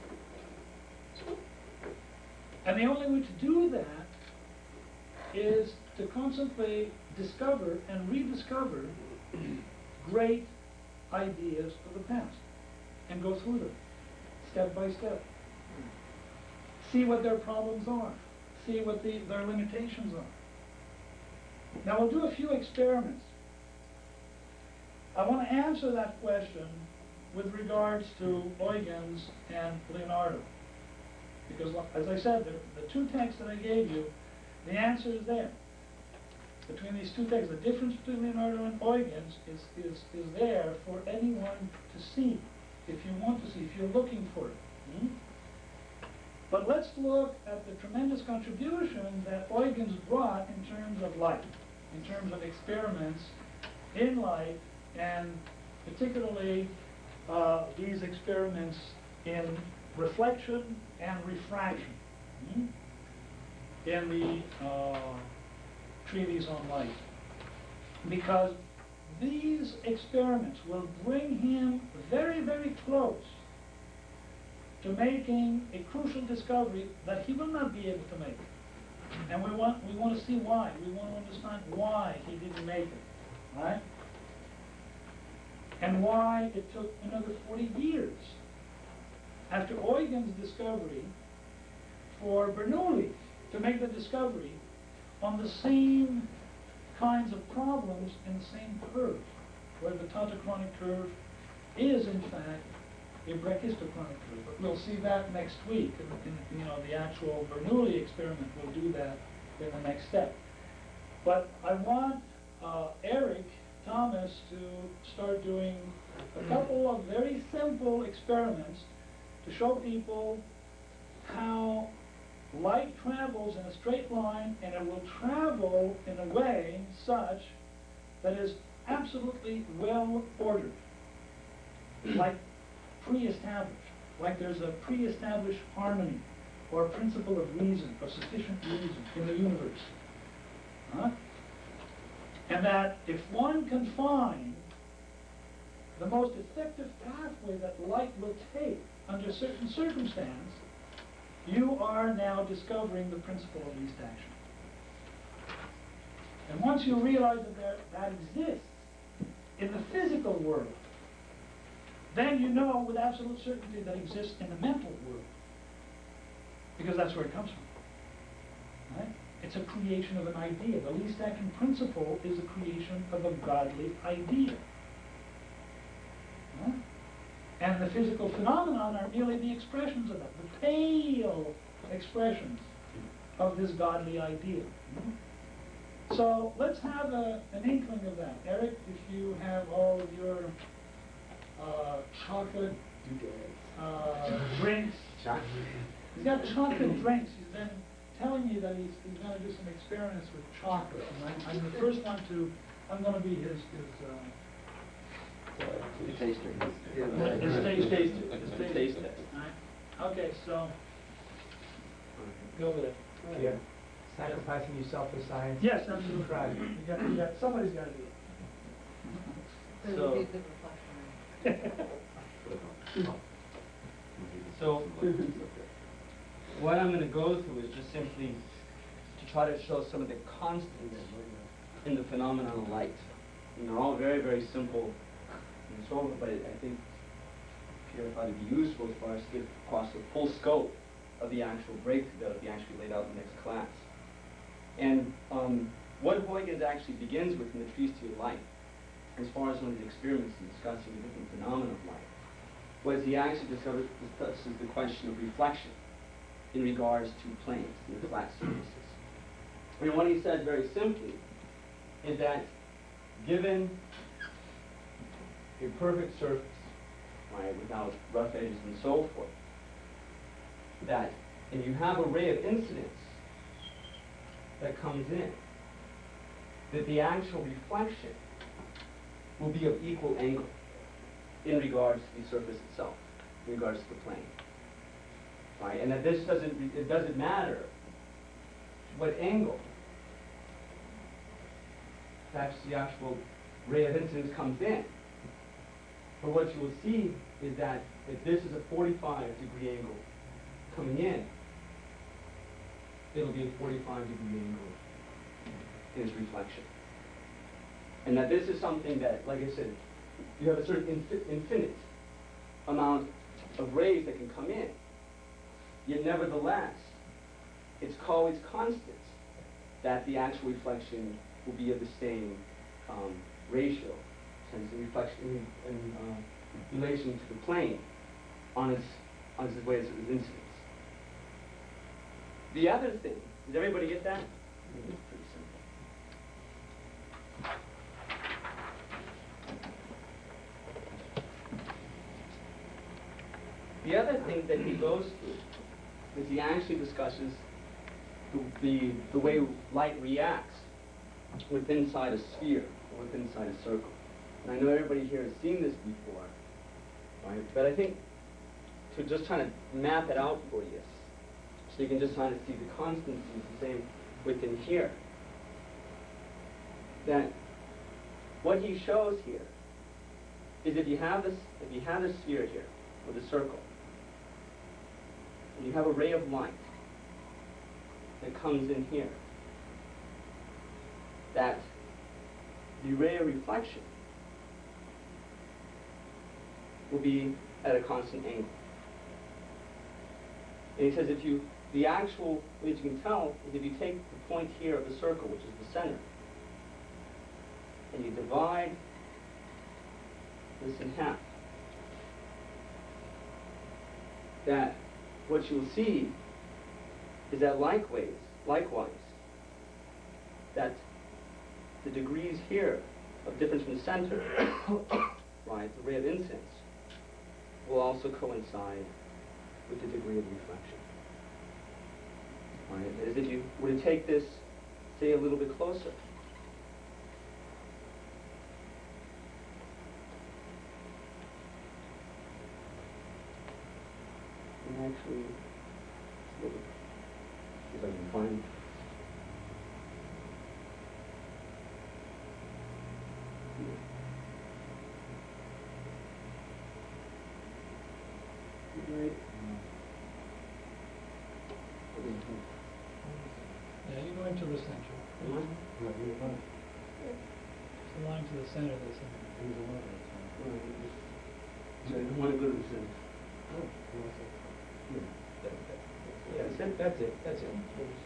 And the only way to do that is to constantly discover and rediscover great ideas of the past and go through them step by step. See what their problems are. See what the, their limitations are. Now we'll do a few experiments. I want to answer that question with regards to Huygens and Leonardo. Because, as I said, the, the two texts that I gave you, The answer is there. Between these two texts, the difference between Leonardo and Huygens is, is, is there for anyone to see, if you want to see, if you're looking for it. Hmm? But let's look at the tremendous contribution that Huygens brought in terms of light, in terms of experiments in light, and particularly uh, these experiments in reflection and refraction. Hmm? In the uh, treatise on light. Because these experiments will bring him very, very close to making a crucial discovery that he will not be able to make. And we want, we want to see why. We want to understand why he didn't make it, right? And why it took another forty years after Huygens' discovery for Bernoulli to make the discovery on the same kinds of problems in the same curve, where the tautochronic curve is, in fact, a brachistochronic curve. But we'll see that next week. In, in, you know, the actual Bernoulli experiment will do that in the next step. But I want uh, Eric Thomas to start doing a couple of very simple experiments to show people how light travels in a straight line, and it will travel in a way such that is absolutely well ordered, like pre-established, like there's a pre-established harmony or principle of reason or sufficient reason in the universe. Huh? And that if one can find the most effective pathway that light will take under certain circumstance, you are now discovering the principle of least action. And once you realize that there, that exists in the physical world, then you know with absolute certainty that exists in the mental world. Because that's where it comes from. Right? It's a creation of an idea. The least action principle is a creation of a godly idea. Huh? And the physical phenomenon are merely the expressions of that, the pale expressions of this godly idea. Hmm? So let's have a, an inkling of that. Eric, if you have all of your uh, chocolate uh, drinks. Chocolate. He's got chocolate drinks. He's been telling me that he's, he's going to do some experiments with chocolate. And I'm, I'm the first one to, I'm going to be his, his uh, The taster. His taste taster. His taste taste test. Right. Okay, so go with it. Yeah. Sacrificing yourself for science. Yes, absolutely. Right. You got, you got, somebody's got to do it. So, So- so what I'm going to go through is just simply to try to show some of the constants in the phenomenon of light. And they're all very, very simple and so on, but I think Pierre thought it'd be useful as far as to get across the full scope of the actual breakthrough that will be actually laid out in the next class. And um, what Huygens actually begins with in the treatise of light, as far as one of his experiments in discussing the different phenomena of light, was he actually discovered, discusses the question of reflection in regards to planes, the flat surfaces. And what he says very simply is that given a perfect surface, right, without rough edges and so forth, that if you have a ray of incidence that comes in, that the actual reflection will be of equal angle in regards to the surface itself, in regards to the plane. Right? And that this doesn't, it doesn't matter what angle that's the actual ray of incidence comes in. But what you will see is that if this is a forty-five degree angle coming in, it'll be a forty-five degree angle in its reflection. And that this is something that, like I said, you have a certain infi infinite amount of rays that can come in. Yet nevertheless, it's always constant that the actual reflection will be of the same um, ratio, since the reflection in, in uh, relation to the plane on its, on its way as its incidence. The other thing, does everybody get that? It's pretty simple. The other thing that he goes through is he actually discusses the, the, the way light reacts within inside a sphere, or within inside a circle. And I know everybody here has seen this before, right? But I think to just try to map it out for you, so you can just kind of see the constancy is the same within here, that what he shows here is if you have this, if you have this sphere here, with a circle, and you have a ray of light that comes in here, that the ray of reflection will be at a constant angle. And he says if you, the actual, as you can tell, is if you take the point here of the circle, which is the center, and you divide this in half, that what you'll see is that likewise, likewise, that the degrees here of difference from the center, right, the ray of incidence, will also coincide with the degree of reflection. Right? As if you were to take this, say, a little bit closer. And actually, see if I can find. Right. Yeah, you're going to the center. Mm-hmm. It's the line to the center of the center. So you want to go to the center. Yeah, that's it, that's it, that's it.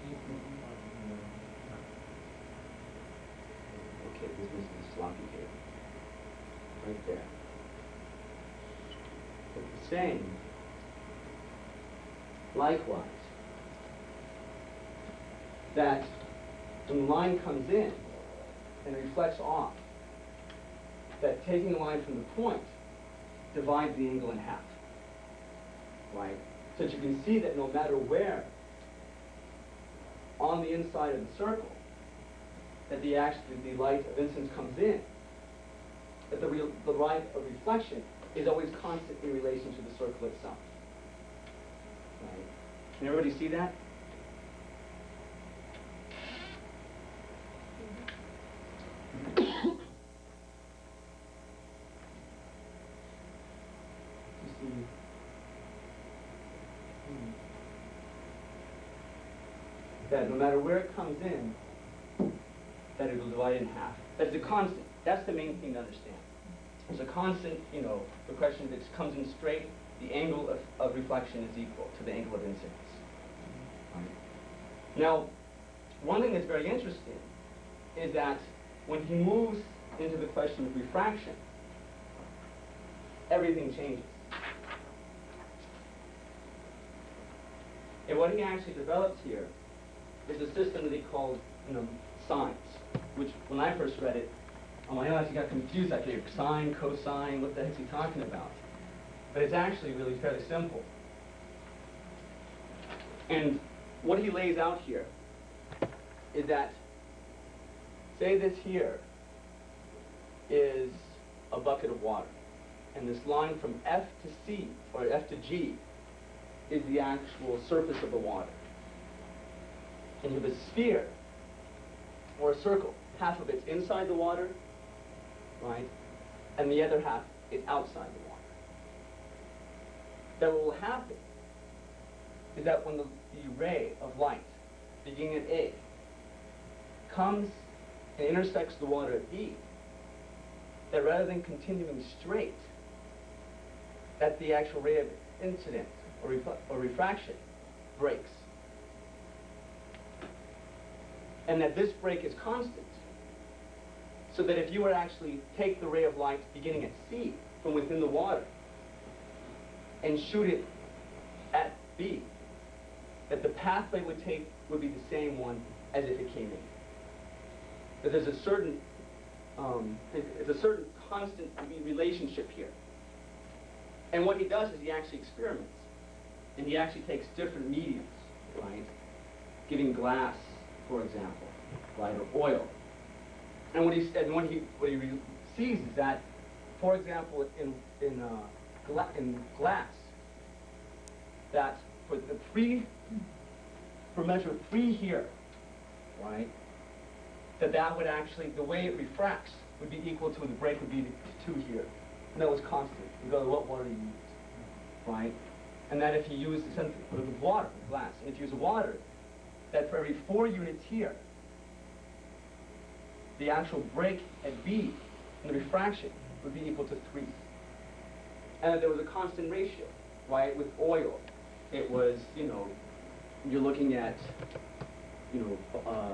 Okay, this is the sloppy here. Right there. But the same, likewise, that when the line comes in and reflects off, that taking the line from the point divides the angle in half. Right? So that you can see that no matter where on the inside of the circle that the actually the light of incidence comes in, that the real the light of reflection is always constant in relation to the circle itself. Right? Can everybody see that? That no matter where it comes in, that it will divide in half. That's a constant. That's the main thing to understand. It's a constant, you know, the question that comes in straight, the angle of, of reflection is equal to the angle of incidence. Right. Now, one thing that's very interesting is that when he moves into the question of refraction, everything changes. And what he actually develops here is a system that he called, you know, sines, which when I first read it, on my own, I actually got confused. I figured sine, cosine, what the heck is he talking about? But it's actually really fairly simple. And what he lays out here is that, say this here is a bucket of water, and this line from F to C, or F to G, is the actual surface of the water. And you have a sphere, or a circle. Half of it's inside the water, right? And the other half is outside the water. That what will happen is that when the, the ray of light, beginning at A, comes and intersects the water at B, that rather than continuing straight, that the actual ray of incidence or, refl or refraction breaks. And that this break is constant. So that if you were to actually take the ray of light beginning at C from within the water and shoot it at B, that the pathway would take would be the same one as if it came in. That there's a certain, um, it's a certain constant relationship here. And what he does is he actually experiments. And he actually takes different mediums, right? Giving glass, for example, right, or oil. And what he and what he what he re sees is that, for example, in in uh, gla in glass, that for the three, for measure three here, right, that that would actually, the way it refracts would be equal to the break would be to two here, and that was constant, regardless of what water you used, right? And that if you use something with water, glass, and if you use water, that for every four units here, the actual break at B in the refraction would be equal to three. And that there was a constant ratio, right? With oil, it was, you know, you're looking at, you know, uh,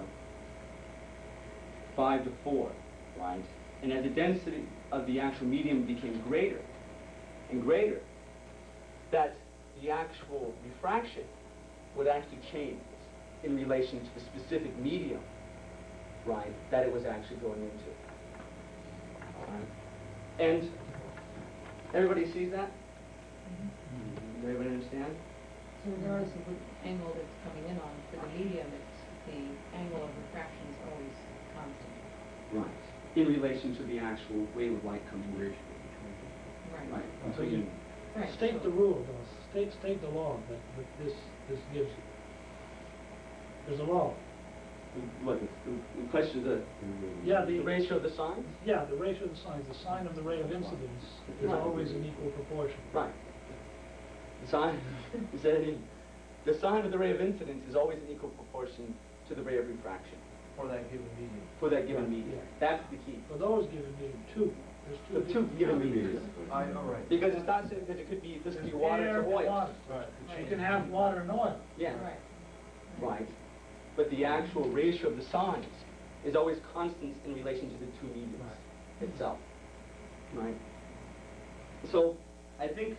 five to four, right? And as the density of the actual medium became greater and greater, that the actual refraction would actually change in relation to the specific medium, right, that it was actually going into. All right. And everybody sees that? Mm-hmm. Does everybody understand? So regardless of what angle it's coming in on, for the medium, it's the angle of refraction is always constant. Right. In relation to the actual wave of light coming in. Right. Right. So you Right. state the rule, though. State, state the law that, that this, this gives you. There's a law. What, the, the question is the, Yeah, the the, ratio of the signs? yeah, the ratio of the signs, the sign of the ray of incidence is Right. always in equal proportion. Right. The sign, is that any, the sign of the ray of incidence is always in equal proportion to the ray of refraction. For that given medium. For that given Right. medium. That's the key. For those given medium, two. There's two. The two given mediums. I, all right. Because it's not saying that it could be, this could be There's water air to and oil. water. Right. You can have water and oil. Yeah, Right. right. But the actual ratio of the signs is always constant in relation to the two mediums itself. Right? So, I think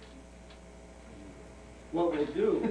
what we'll do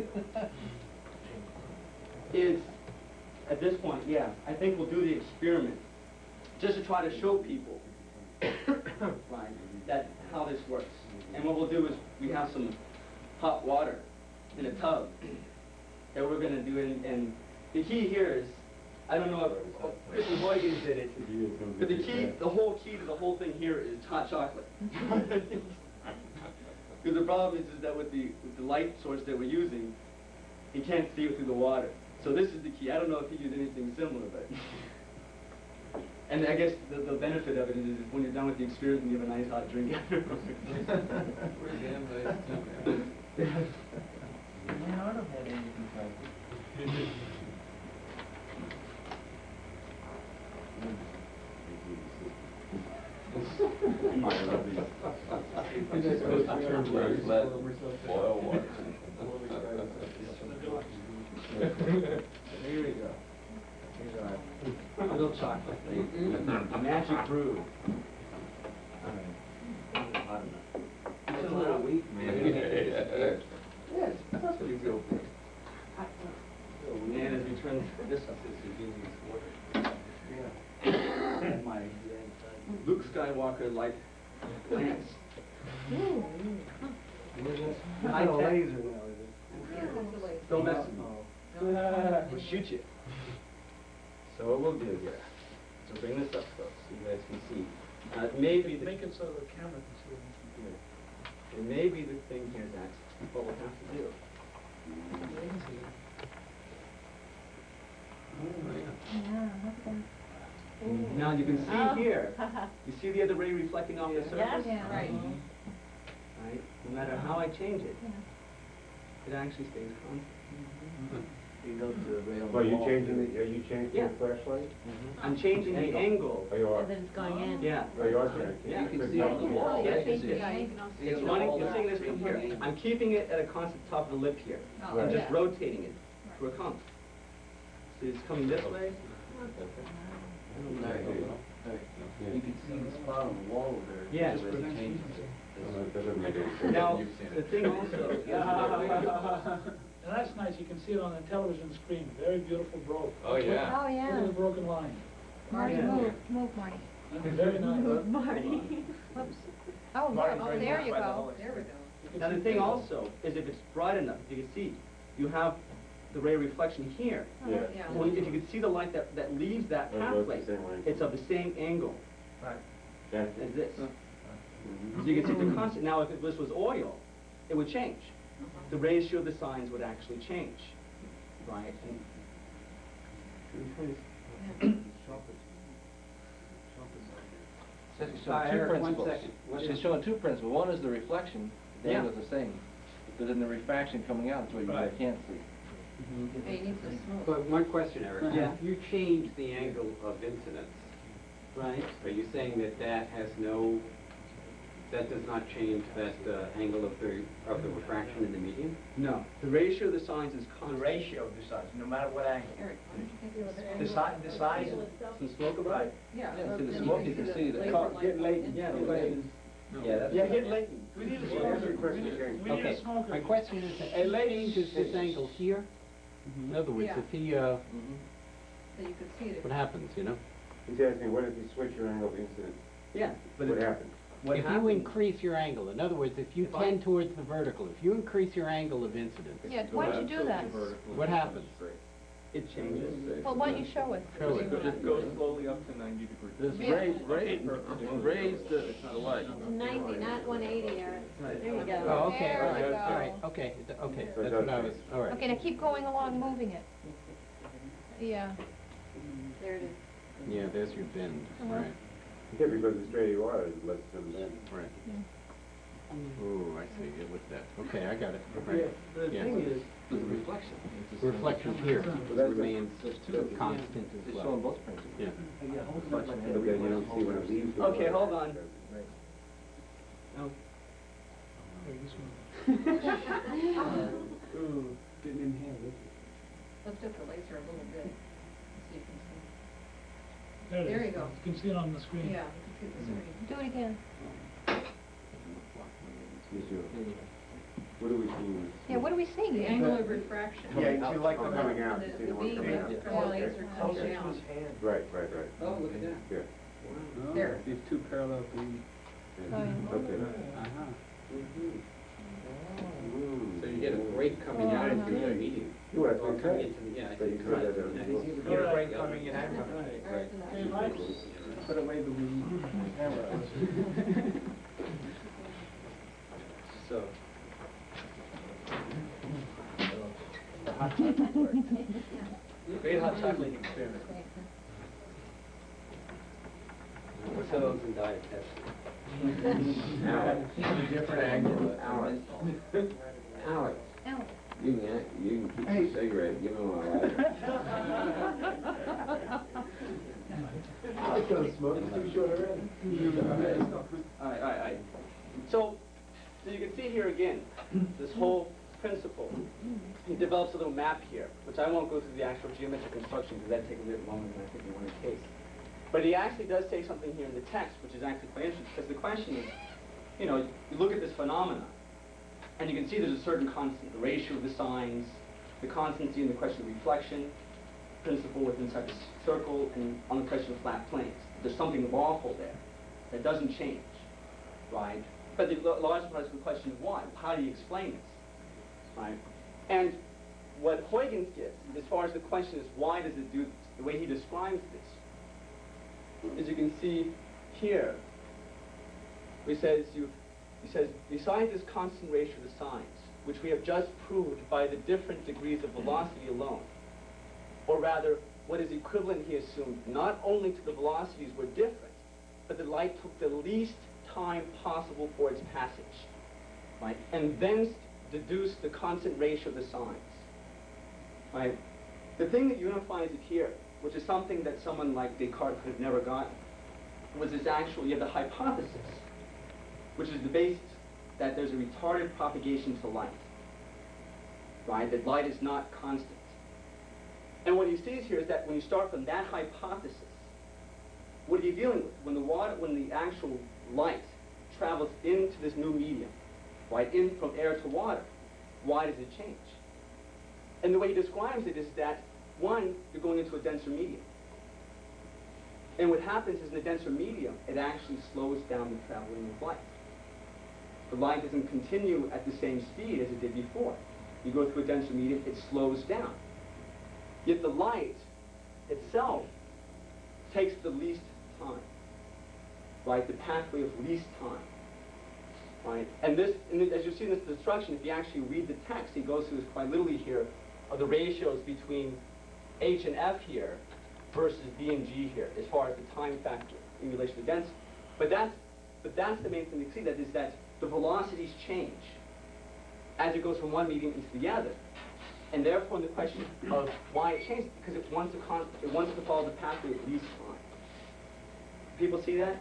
is, at this point, yeah, I think we'll do the experiment just to try to show people, right, that how this works. And what we'll do is we have some hot water in a tub that we're going to do, and, and the key here is, I don't know if oh, Christiaan Huygens did it, but the key, the whole key to the whole thing here is hot chocolate. Because the problem is, is that with the, with the light source that we're using, you can't see it through the water. So this is the key. I don't know if you use anything similar, but... And I guess the, the benefit of it is, is when you're done with the experiment, you have a nice hot drink afterwards. Pretty damn nice too. Yeah, I don't have anything to I love these. Boil water. Here we go. Here's our little chocolate. Magic brew. All right. Hot enough. It's a little weak, man. Yes, that's pretty good. And as we turn this up, and my Luke Skywalker like pants. Not a laser now, is Yeah, that's the way. Don't mess with me. We'll shoot you. So what we'll do here, so bring this up close so you guys can see. Uh, it may be the, Make it so the camera can see it. it may be the thing here that what we'll have to do. Now you can see here, you see the other ray reflecting off the surface? Yeah, right. Right? No matter how I change it, it actually stays constant. You go to the rail. Well, you changing the, are you changing Yeah. the flashlight? I'm changing the angle. Oh, you are? And then it's going in. Yeah. Oh, you are changing? Yeah. You can see it on the wall. Yeah, You can see it. yeah, you can also see It's it. running, you're seeing this from here. I'm keeping it at a constant top of the lip here. Oh, I'm just yeah. rotating it to a constant. So it's coming this way. Larry, Larry, you can see the spot on the wall there. Yes. Where it changes. Oh, that doesn't make any sense. Now, You've seen the it. thing also, And that's nice, you can see it on the television screen, very beautiful broke. Oh, yeah. Oh, Look yeah. at the broken line. Marty, Yeah. move, move, Marty. That's very nice. Move, Marty. Whoops. Oh, Marty's look, oh, right there there you by the go. hole. There we go. You can Now see the thing the- also is if it's bright enough, you can see, you have the ray of reflection here. Yeah. Yeah. Well, if you can see the light that, that leaves that That goes the pathway, same way. it's of the same angle Right. That's as it. this. Mhm. So you can see the constant. Now if it, this was oil, it would change. The ratio of the signs would actually change. Right? And So it's Uh, showing two Eric, one principles. second. What It's is- showing two principles. One is the reflection, the Yeah. other is the same. But then the refraction coming out is what you really Right. can't see. Hey, you need to smoke. But one question, Eric. Yeah. If you change the angle of incidence, right? are you saying that that has no, that does not change that uh, angle of the, of the refraction in the medium? No. The ratio of the signs is The constant. ratio of the size, no matter what angle. Eric, why don't you take The this? size, the size, Some smoke about it? Yeah. Yeah, so see the then smoke, you can see the laser color. light Get latent. into Yeah, it. the light. Yeah, that's. Yeah, get latent. We need a Well, smoker. that's your question, We need- Gary. we need a Okay, smoker. my question is, if he changes this angle here, in other words, Yeah. if he, uh, Mhm. So you could see it. what happens, you know? He's asking, what if you switch your angle of incidence? Yeah. But What it- happens? What If you happens- increase your angle, in other words, if you If I- tend towards the vertical, if you increase your angle of incidence, Yeah, why don't you do that? what happens? It changes. Well, why don't you show it? Show it. Just go slowly up to ninety degrees. Just Yeah. raise- raise, raise the, the light. ninety, not one eighty, Eric. Right. There you go. Oh, okay, all There right, we all right, go. okay, th- okay, So it that's does what I was, change. all right. Okay, now keep going along, moving it. Yeah. There it is. Yeah, there's your bend, Uh-huh. right, Yeah, because the straighter you are, the less comes in. right. Yeah. Oh, I see, yeah, with that, okay, I got it, right. The Yeah. thing is, the reflection. Reflection here that's- remains There's two. constant as It's well. showing both principles. Yeah. But then you don't see when it leaves. the Okay, water. hold on. No. Ooh. Lift up the laser a little bit, so you can see. There it There is. you go. You can see it on the screen. Yeah, you can see the screen. Do it again. Yes, sure. What do we see? Yeah, what are we seeing The here? angle of refraction. Yeah, you like Oh, the coming out, The- you see the the one beam coming of- out. from the laser comes Closer to down. his hand. Right, right, right. Oh, look at that. Yeah. There. These two parallel beams. Oh, yeah. Okay. So you get a break coming out into the medium. You have Or to coming cut. into the, yeah, I So you think cut right. that out. Yeah. You get a break coming in and coming. All right, so Okay, now- Mike? Put away the camera. So. Great hot chocolate experiment. What's those in diet test? Alex. Different angle. Alex. Alex. Alex. You can, act- you can keep your cigarette, give him a lighter. Alex doesn't smoke, he's too short already. All right, all right, all right. So, so you can see here again, this whole principle. He develops a little map here, which I won't go through the actual geometric construction because that'd take a bit longer than I think we want to take. But he actually does say something here in the text, which is actually quite interesting, because the question is, you know, you look at this phenomena, and you can see there's a certain constant, the ratio of the signs, the constancy in the question of reflection, principle within inside the circle, and on the question of flat planes. There's something lawful there that doesn't change, right? But the l- large part of the question is why? How do you explain this, right? And what Huygens gives, as far as the question is why does it do this, the way he describes this, as you can see here, he says, you, he says, besides this constant ratio of the signs, which we have just proved by the different degrees of velocity alone, or rather, what is equivalent, he assumed, not only to the velocities were different, but the light took the least time possible for its passage, right? And thence deduce the constant ratio of the signs, right? The thing that unifies it here, which is something that someone like Descartes could have never gotten, was this actual, you have the hypothesis, which is the basis that there's a retarded propagation to light, right? That light is not constant. And what he sees here is that when you start from that hypothesis, what are you dealing with? When the water, when the actual light travels into this new medium, right, in from air to water, why does it change? And the way he describes it is that, one, you're going into a denser medium. And what happens is in the denser medium, it actually slows down the traveling of light. The light doesn't continue at the same speed as it did before. You go through a denser medium, it slows down. Yet the light itself takes the least time, right? The pathway of least time, right? And this, and as you see in this instruction, if you actually read the text, he goes through this quite literally here, of the ratios between H and F here versus B and G here, as far as the time factor in relation to density. But that's, but that's the main thing to see, that is that the velocities change as it goes from one medium into the other. And therefore, the question of why it changes, because it wants to con it wants to follow the pathway of least time. People see that?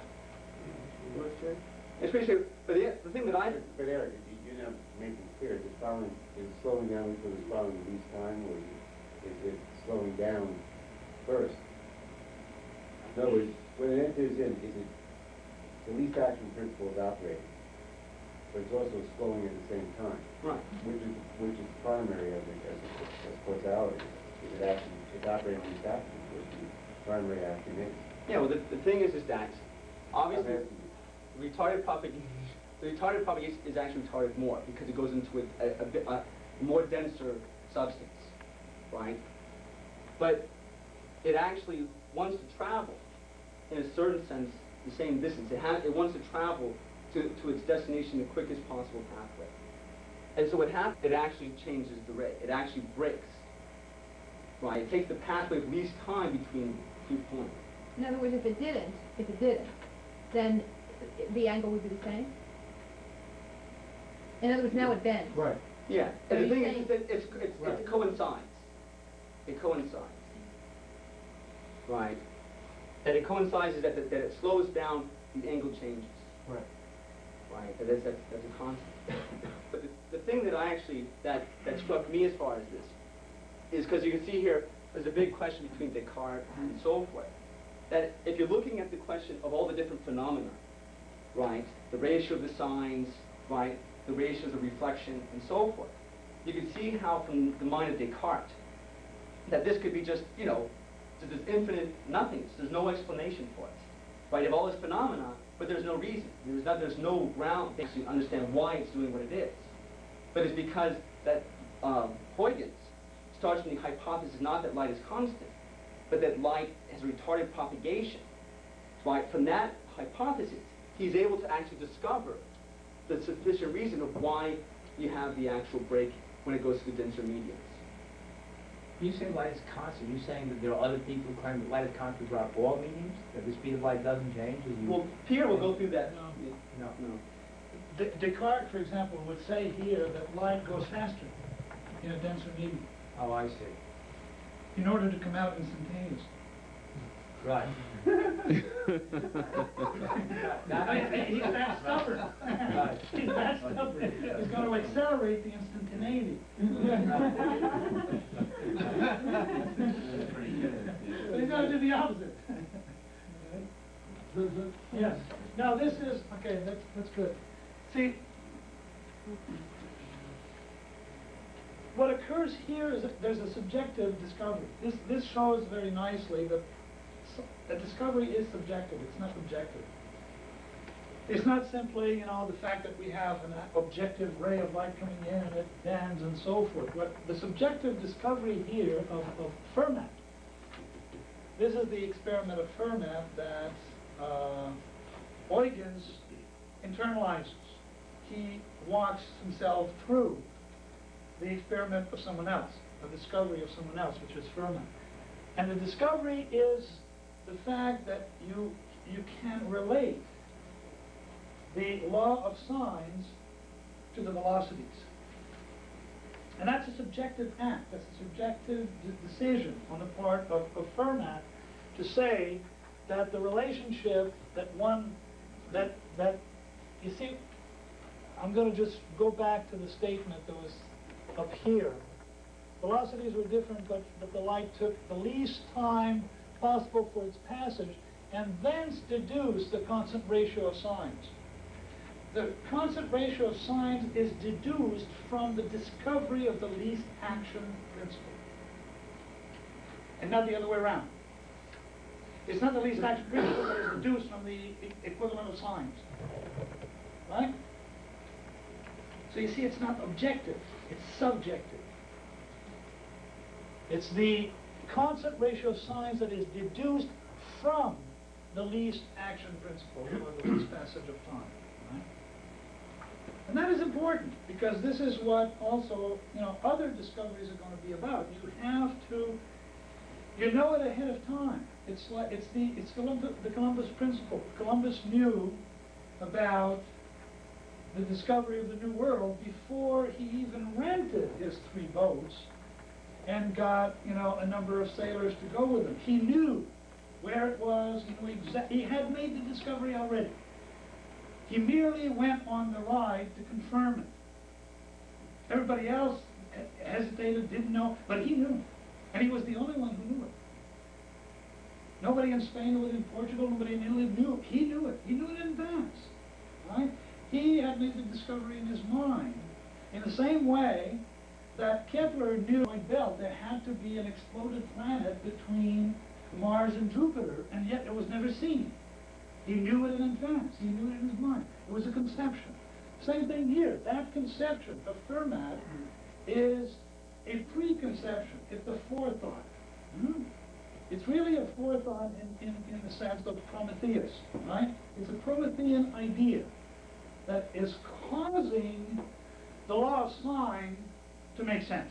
It's pretty sure. But the, the thing that I But Eric, you- you're not making clear, is it following, is it slowing down because it's following the least time, or is it slowing down first? In other words, when it enters in, is it the least action principle is operating, but it's also slowing at the same time? right. Which is, which is primary as a, as a, as causality? Is it action, it's operating least action, which the primary action is? Yeah. Well, the, the thing is, is that obviously I'm asking you. retarded propagation, the retarded propagation is actually retarded more because it goes into a, a, a, bit, a more denser substance, right? But it actually wants to travel, in a certain sense, the same distance. It, has, it wants to travel to, to its destination the quickest possible pathway. And so what happens, it actually changes the rate. It actually breaks, right? It takes the pathway of least time between two points. In other words, if it didn't, if it didn't, then the angle would be the same? In other words, now it bends. Right. Yeah, So and the you're thing is, saying- that it's, it's, Right. it coincides. It coincides. Right. And it coincides is that, that, that it slows down, the angle changes. Right. Right, and that's, that's, that's a constant. But the, the thing that I actually, that, that struck me as far as this, is because you can see here, there's a big question between Descartes and so forth. That if you're looking at the question of all the different phenomena, right, the ratio of the signs, right, the ratios of reflection, and so forth, you can see how from the mind of Descartes, that this could be just, you know, just this infinite nothingness. There's no explanation for it. Right, you have all this phenomena, but there's no reason. There's, not, there's no ground to understand why it's doing what it is. But it's because that um, Huygens starts from the hypothesis not that light is constant, but that light has retarded propagation. Right, from that hypothesis, he's able to actually discover the sufficient reason of why you have the actual break when it goes to the denser mediums. You say light is constant. You're saying that there are other people who claim that light is constant throughout all mediums? That the speed of light doesn't change as you... Well, Pierre will go through that. No. No. No. De Descartes, for example, would say here that light goes faster in a denser medium Oh, I see. in order to come out instantaneously. Right. I mean, he's that stubborn. Right. He's that stubborn. He's going to accelerate the instantaneity. But he's going to do the opposite. Yes. Now this is, okay, that's, that's good. See, what occurs here is that there's a subjective discovery. This, this shows very nicely that that discovery is subjective, it's not objective. It's not simply, you know, the fact that we have an objective ray of light coming in and it bends and so forth. But the subjective discovery here of, of Fermat, this is the experiment of Fermat that uh, Huygens internalizes. He walks himself through the experiment of someone else, the discovery of someone else, which is Fermat. And the discovery is the fact that you, you can relate the law of signs to the velocities. And that's a subjective act, that's a subjective de decision on the part of, of Fermat to say that the relationship that one, that, that, you see, I'm going to just go back to the statement that was up here. Velocities were different, but, but the light took the least time possible for its passage, and thence deduce the constant ratio of signs. the constant ratio of signs is deduced from the discovery of the least action principle, and not the other way around. It's not the least action principle that is deduced from the e equivalent of signs, right? So you see, it's not objective, it's subjective. It's the constant ratio of signs that is deduced from the least action principle, or the least passage of time, right? And that is important, because this is what also, you know, other discoveries are going to be about. You have to, you know it ahead of time. It's like, it's the, it's Columbus, the Columbus principle. Columbus knew about the discovery of the New World before he even rented his three boats and got, you know, a number of sailors to go with him. He knew where it was, he knew exa- he had made the discovery already. He merely went on the ride to confirm it. Everybody else hesitated, didn't know, but he knew. And he was the only one who knew it. Nobody in Spain, nobody in Portugal, nobody in Italy knew it. He knew it. He knew it in advance, right? He had made the discovery in his mind. In the same way that Kepler knew in Belt there had to be an exploded planet between Mars and Jupiter, and yet it was never seen. He knew it in advance. He knew it in his mind. It was a conception. Same thing here. That conception of Fermat is a preconception. It's a forethought. Hmm? It's really a forethought in, in, in the sense of Prometheus, right? It's a Promethean idea that is causing the law of sign to make sense.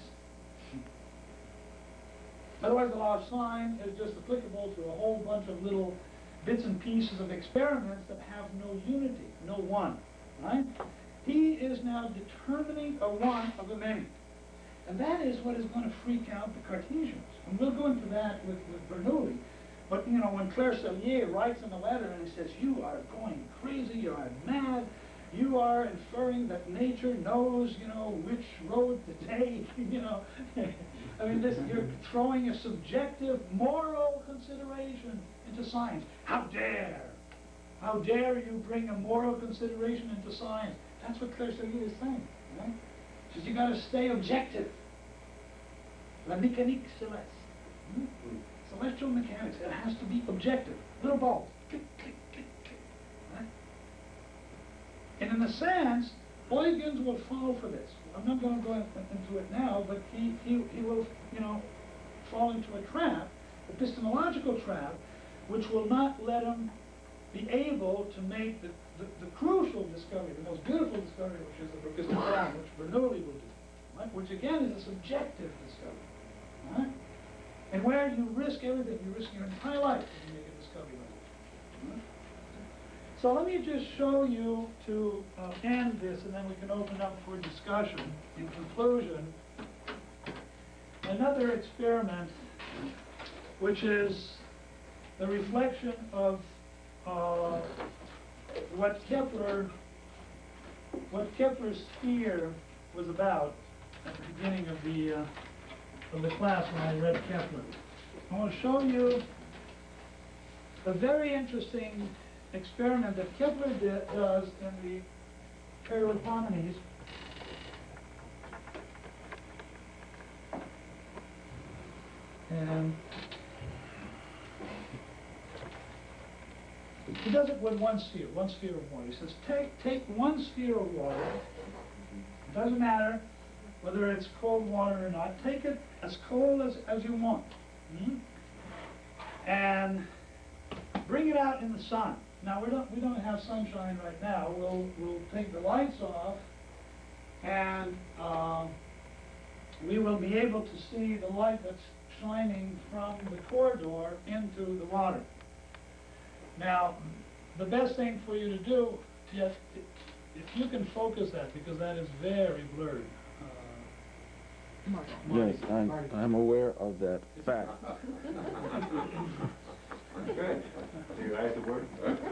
Otherwise, the law of sign is just applicable to a whole bunch of little bits and pieces of experiments that have no unity, no one, right? He is now determining a one of the many. And that is what is going to freak out the Cartesians. And we'll go into that with, with Bernoulli. But, you know, when Claire Sellier writes in a letter and he says, you are going crazy, you are mad, you are inferring that nature knows, you know, which road to take, you know. I mean, this, you're throwing a subjective moral consideration into science. How dare? How dare you bring a moral consideration into science? That's what Claire Sellier is saying, right? She says, you got to stay objective. La mécanique céleste. Hmm? Celestial mechanics, it has to be objective. Little balls. Click, click, click, click. Right? And in a sense, Huygens will fall for this. I'm not going to go into it now, but he, he, he will, you know, fall into a trap, epistemological trap, which will not let him be able to make the, the, the crucial discovery, the most beautiful discovery, which is the Propagation, which Bernoulli will do, right? Which again is a subjective discovery. Right? And where you risk everything, you risk your entire life if you make a discovery like that. Right? So let me just show you, to uh, end this, and then we can open up for discussion. In conclusion, another experiment, which is the reflection of uh, what Kepler, what Kepler's sphere was about at the beginning of the uh, of the class when I read Kepler. I want to show you a very interesting experiment that Kepler did, does in the Parallelophones. And he does it with one sphere, one sphere of water. He says, take, take one sphere of water, it doesn't matter whether it's cold water or not, take it as cold as, as you want, hmm? and bring it out in the sun. Now, we don't, we don't have sunshine right now. We'll, we'll take the lights off, and uh, we will be able to see the light that's shining from the corridor into the water. Now, the best thing for you to do, yes, if you can focus that, because that is very blurred. Uh, yes, I'm, I'm aware of that fact. Good. Do you like the word?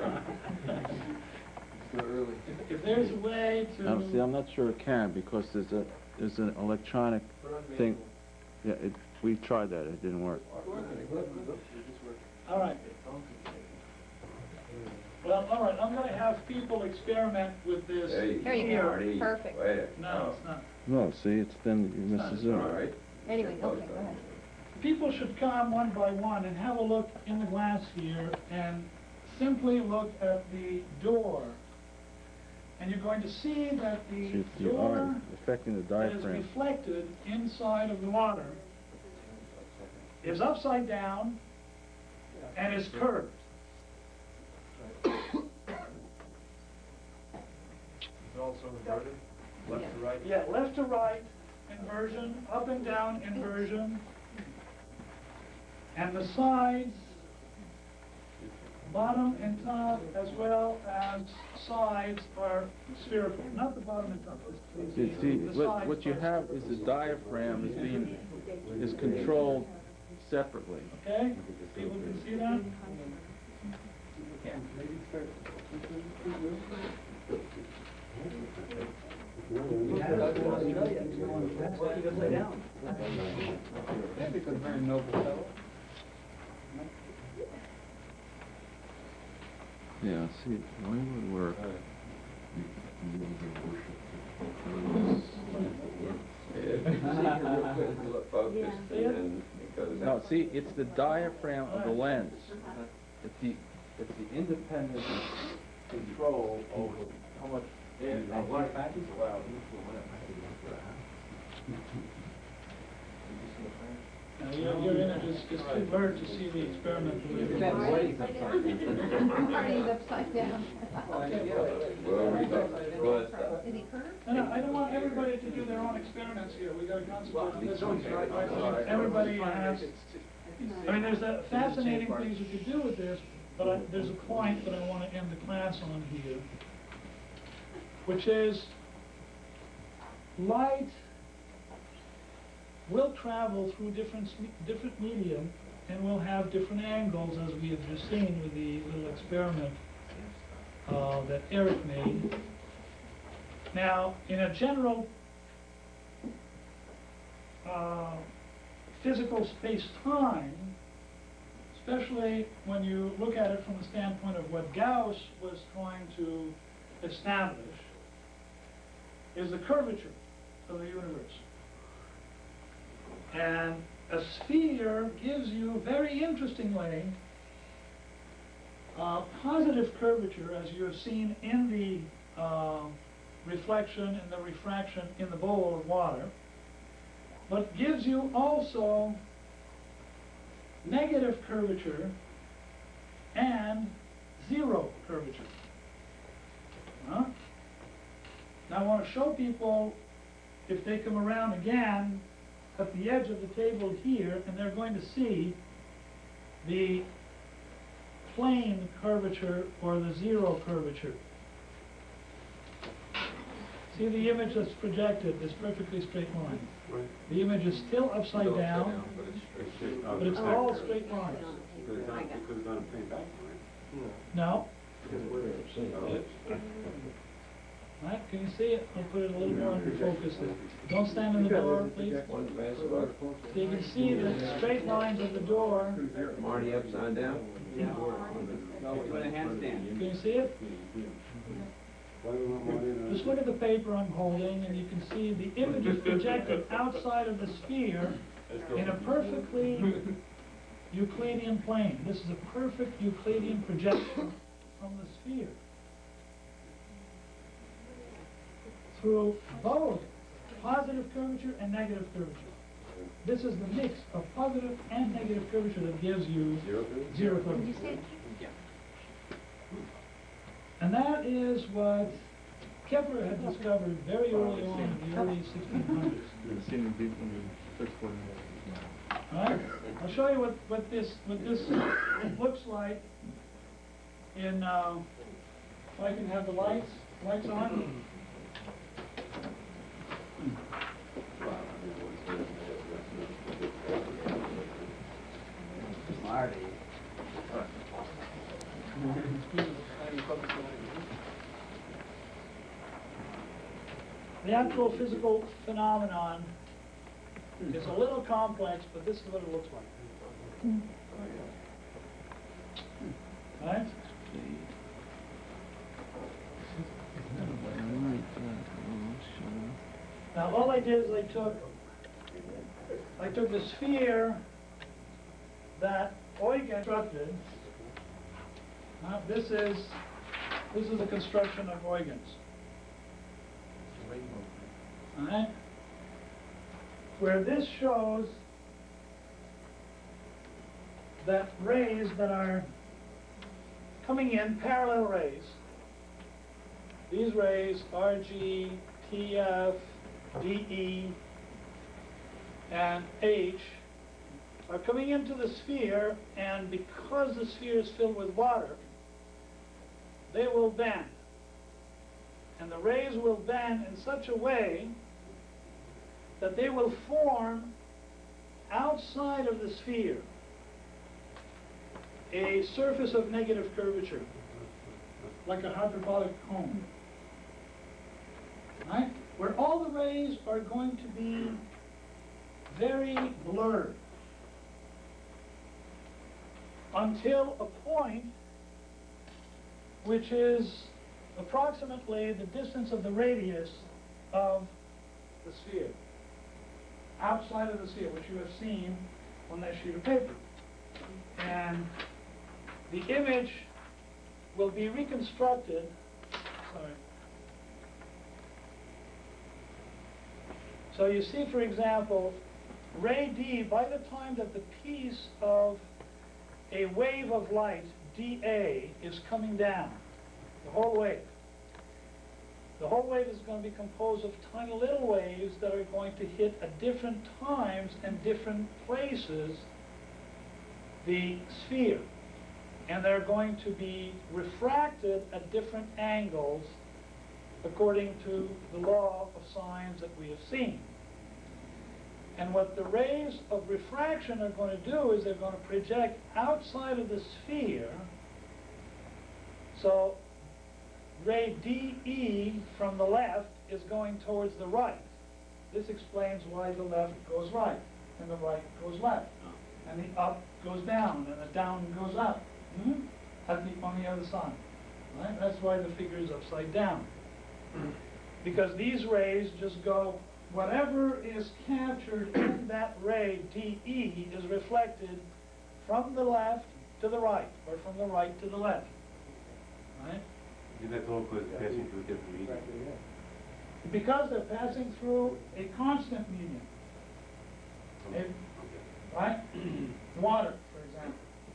Still early. If, if there's a way to... Now, see, I'm not sure it can, because there's a there's an electronic thing. Yeah, it, we tried that. It didn't work. All right. Well, all right, I'm gonna have people experiment with this There you go. here. Marty. Perfect. Wait a- No, it's not. No, see, it's then you miss the All zoom. right. Anyway, okay, go ahead. People should come one by one and have a look in the glass here and simply look at the door. And you're going to see that the See, it's the door eye affecting the that is diaphragm. reflected inside of the water is upside down and is curved. It's also inverted, left to right. Yeah, left to right inversion, up and down inversion. And the sides, bottom and top, as well as sides are spherical. Not the bottom and top. it's- See, see, the what, sides what you are have is the diaphragm is being, is controlled separately. Okay? People can see that? Because very noble fellow. Yeah, see, why would work? Focused and then it goes No, out. see, it's the diaphragm of the lens. It's the, it's the independent control over how much air is allowed. Now, your, your image is, is too blurred to see the experiment. Marty's upside down. Well, we got good stuff. Is he curved? No, no, I don't want everybody to do their own experiments here. We gotta concentrate on this one. Everybody has, I mean, there's a fascinating things you could do with this, but I, there's a point that I want to end the class on here, which is light will travel through different sm- different medium and will have different angles, as we have just seen with the little experiment uh, that Eric made. Now, in a general uh, physical space-time, especially when you look at it from the standpoint of what Gauss was trying to establish, is the curvature of the universe. And a sphere gives you, very interestingly, uh, positive curvature, as you have seen in the uh, reflection and the refraction in the bowl of water, but gives you also negative curvature and zero curvature. Huh? Now I want to show people, if they come around again, at the edge of the table here, and they're going to see the plane curvature or the zero curvature. See the image that's projected, this perfectly straight line. Right. The image is still upside Still upside down, down, but it's straight. but it's all straight lines. Because it's on, because it's on a plane back, right? No? Oh. Right, can you see it? I'll put it a little more under focus there. Don't stand in the door, please. So you can see the straight lines of the door. Marty upside down? No, we're doing a handstand. Can you see it? Why do we want more in on- Just look at the paper I'm holding, and you can see the image is projected outside of the sphere in a perfectly Euclidean plane. This is a perfect Euclidean projection from the sphere. Through both positive curvature and negative curvature. This is the mix of positive and negative curvature that gives you Zero curvature? zero Did you curvature. say? And that is what Kepler had discovered very early on in the early sixteen hundreds. Right? I'll show you what, what this what this looks like in, uh, if I can have the lights, lights on. Marty. The actual physical phenomenon is a little complex, but this is what it looks like. Right? Now, all I did is I took, I took the sphere that Huygens constructed. Now, this is, this is the construction of Huygens. All right? Where this shows that rays that are coming in, parallel rays, these rays, R G, T F, D E, and H, are coming into the sphere, and because the sphere is filled with water, they will bend. And the rays will bend in such a way that they will form outside of the sphere a surface of negative curvature, like a hyperbolic cone, right? Where all the rays are going to be very blurred until a point which is approximately the distance of the radius of the sphere, outside of the sphere, which you have seen on that sheet of paper. And the image will be reconstructed, sorry. So you see, for example, ray D, by the time that the piece of a wave of light, D A, is coming down, the whole wave, the whole wave is going to be composed of tiny little waves that are going to hit at different times and different places the sphere. And they're going to be refracted at different angles according to the law of signs that we have seen. And what the rays of refraction are going to do is they're going to project outside of the sphere. So ray D E from the left is going towards the right. This explains why the left goes right and the right goes left. And the up goes down and the down goes up. Mm-hmm. At the, on the other side. Right? That's why the figure is upside down. Because these rays just go, whatever is captured in that ray D E is reflected from the left to the right, or from the right to the left. Right? And that's all because it's passing through a different medium. Because they're passing through a constant medium. A, right? Water, for example.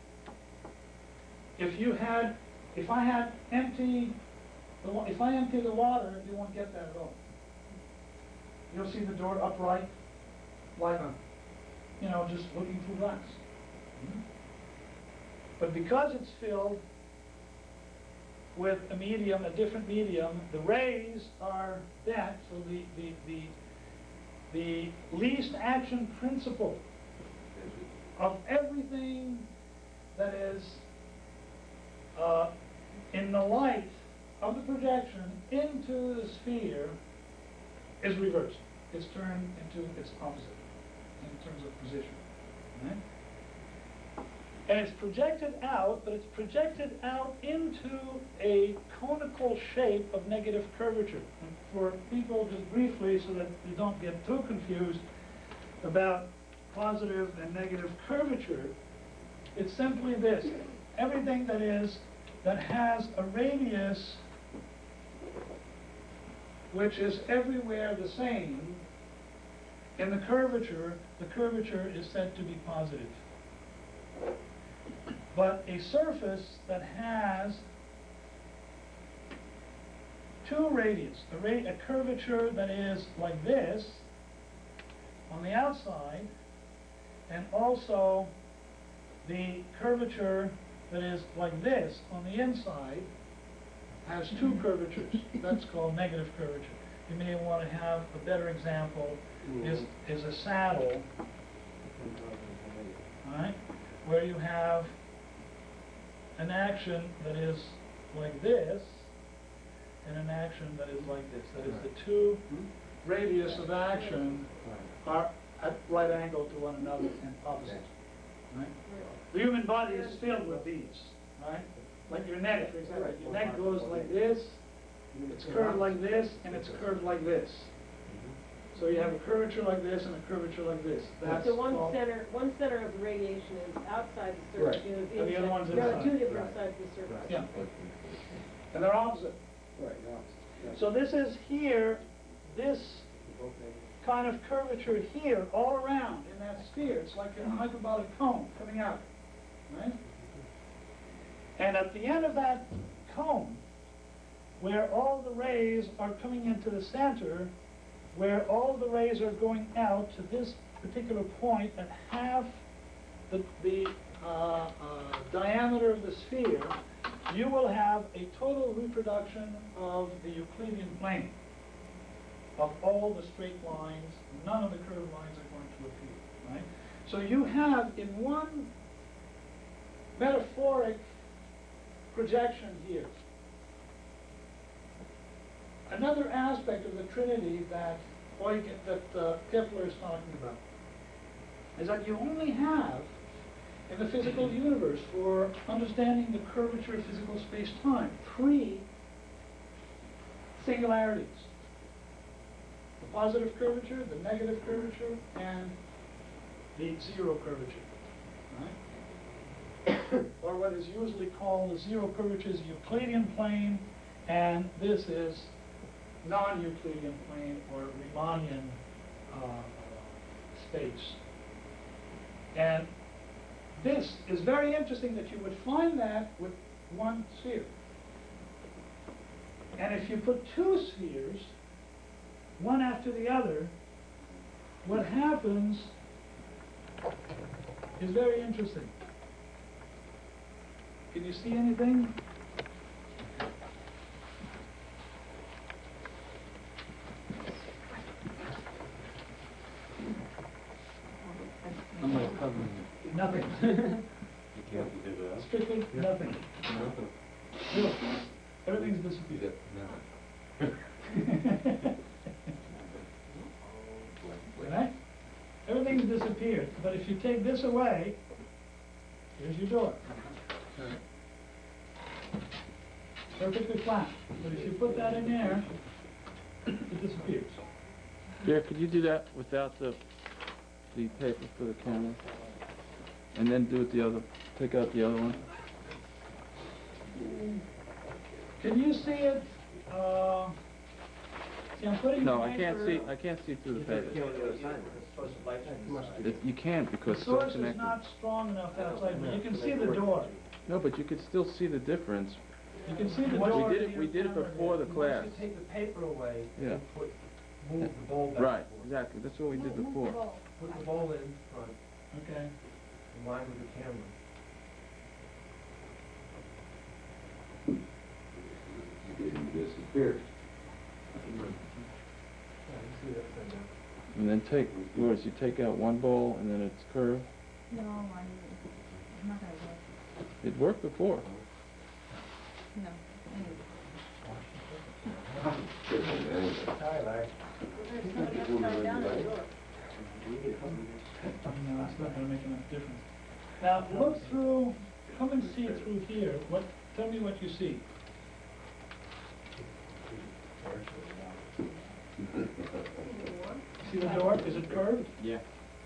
If you had, if I had empty, the, wa- if I empty the water, you won't get that at all. You'll see the door upright, like a, you know, just looking through glass. Mm-hmm. But because it's filled with a medium, a different medium, the rays are bent, so the, the, the, the least action principle of everything that is uh, in the light of the projection into the sphere is reversed. It's turned into its opposite in terms of position. Right? And it's projected out, but it's projected out into a conical shape of negative curvature. And for people, just briefly, so that you don't get too confused about positive and negative curvature, it's simply this. Everything that is, that has a radius which is everywhere the same, in the curvature, the curvature is said to be positive. But a surface that has two radius, a, ra a curvature that is like this on the outside, and also the curvature that is like this on the inside, has two curvatures. That's called negative curvature. You may want to have a better example, is, is a saddle, right, where you have an action that is like this, and an action that is like this. That is, the two radius of action are at right angle to one another and opposite. Right? The human body is filled with these, right? Like your neck, for example. Your neck goes like this, it's curved like this, and it's curved like this. So you have a curvature like this and a curvature like this. That's So one called- center, one center of the radiation is outside the surface, Right. the other is And the other inside. one's There are inside. two different Right. sides of the surface. Yeah. And they're opposite. Right, no. So this is here, this kind of curvature here, all around in that sphere. It's like a hyperbolic cone coming out, right? And at the end of that cone, where all the rays are coming into the center, where all the rays are going out to this particular point at half the, the uh, uh, diameter of the sphere, you will have a total reproduction of the Euclidean plane, of all the straight lines. None of the curved lines are going to appear, right? So you have in one metaphoric projection here another aspect of the Trinity that Huygens, that uh, Kepler is talking about, is that you only have in the physical universe, for understanding the curvature of physical space-time, three singularities: the positive curvature, the negative curvature, and the zero curvature, right? Or what is usually called the zero curvature is Euclidean plane, and this is non-Euclidean plane or Riemannian uh, space. And this is very interesting that you would find that with one sphere. And if you put two spheres, one after the other, what happens is very interesting. Can you see anything? Nothing. You can't figure it out? Strictly nothing. Zero. Everything's disappeared. Right? Everything's disappeared. But if you take this away, here's your door. Perfectly flat. But if you put that in there, it disappears. Pierre, could you do that without the the paper for the camera? And then do it the other, take out the other one? Can you see it? Uh, see, I'm putting No, the I can't see, paper- I can't see through the paper. It It, you can't because The it's source all is connected. not strong enough outside, but you can see the door. No, but you could still see the difference. You can see the We door. did in it, we your did it camera before there. the class. Once you take the paper away, Yeah. and put, move the bowl back. Right, and forth. exactly, that's what we did before. Put the bowl in front, Okay. in line with the camera. It didn't disappear. Yeah, you see that upside down. And then take, yours, you take out one bowl and then it's curved. No, I'm, I'm not gonna work. It worked before. No. Hi, Larry. No, it's not going to make enough difference. Now, look through, come and see through here. What? Tell me what you see. See the door? Is it curved? Yeah.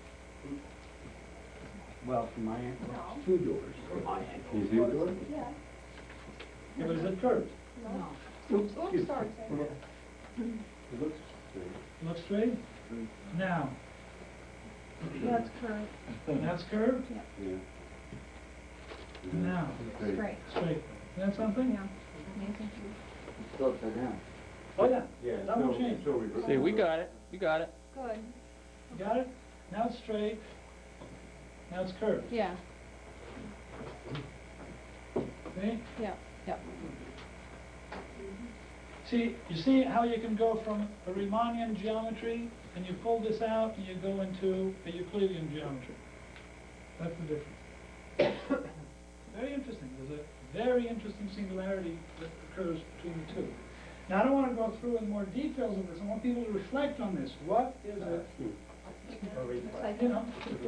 Well, from my end, No. Two doors. from my end. You see the door? Yeah. Yeah, but is it curved? No. Oops, excuse me. It looks straight. Look straight? Now, That's curved. that's curved? Yeah. Now, Straight. Straight. straight. Is that something? Yeah. Amazing. It's upside down. Oh, yeah. Yeah, That won't so, change. so we. See, we got it, we got it. Good. You got it? Now it's straight. Now it's curved. Yeah. See? Yeah. Yeah. See, you see how you can go from a Riemannian geometry, and you pull this out, and you go into a Euclidean geometry. That's the difference. Very interesting. There's a very interesting singularity that occurs between the two. Now, I don't want to go through in more details of this. I want people to reflect on this. What is it? Looks like, You know,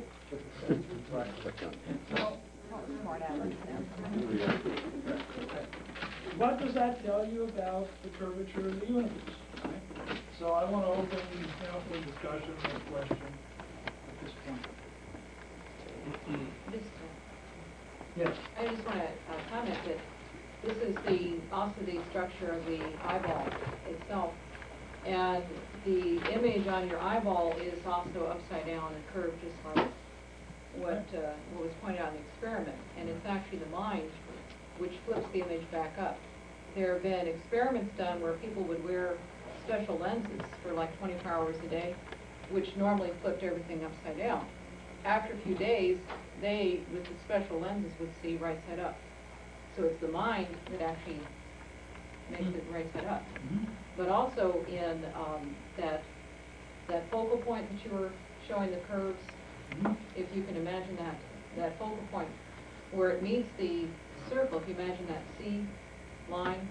oh, smart Alex now. what does that tell you about the curvature of the universe? Right? So I want to open, you know, for discussion or question at this point. Just, uh, Yes. I just want to uh, comment that this is the, also the structure of the eyeball itself. And the image on your eyeball is also upside down and curved, just like what, uh, what was pointed out in the experiment. And it's actually the mind which flips the image back up. There have been experiments done where people would wear special lenses for like twenty-four hours a day, which normally flipped everything upside down. After a few days, they, with the special lenses, would see right side up. So it's the mind that actually makes it right side up. Mm-hmm. But also in um, that that focal point that you were showing the curves, Mm-hmm. if you can imagine that, that focal point where it meets the circle, if you imagine that C line,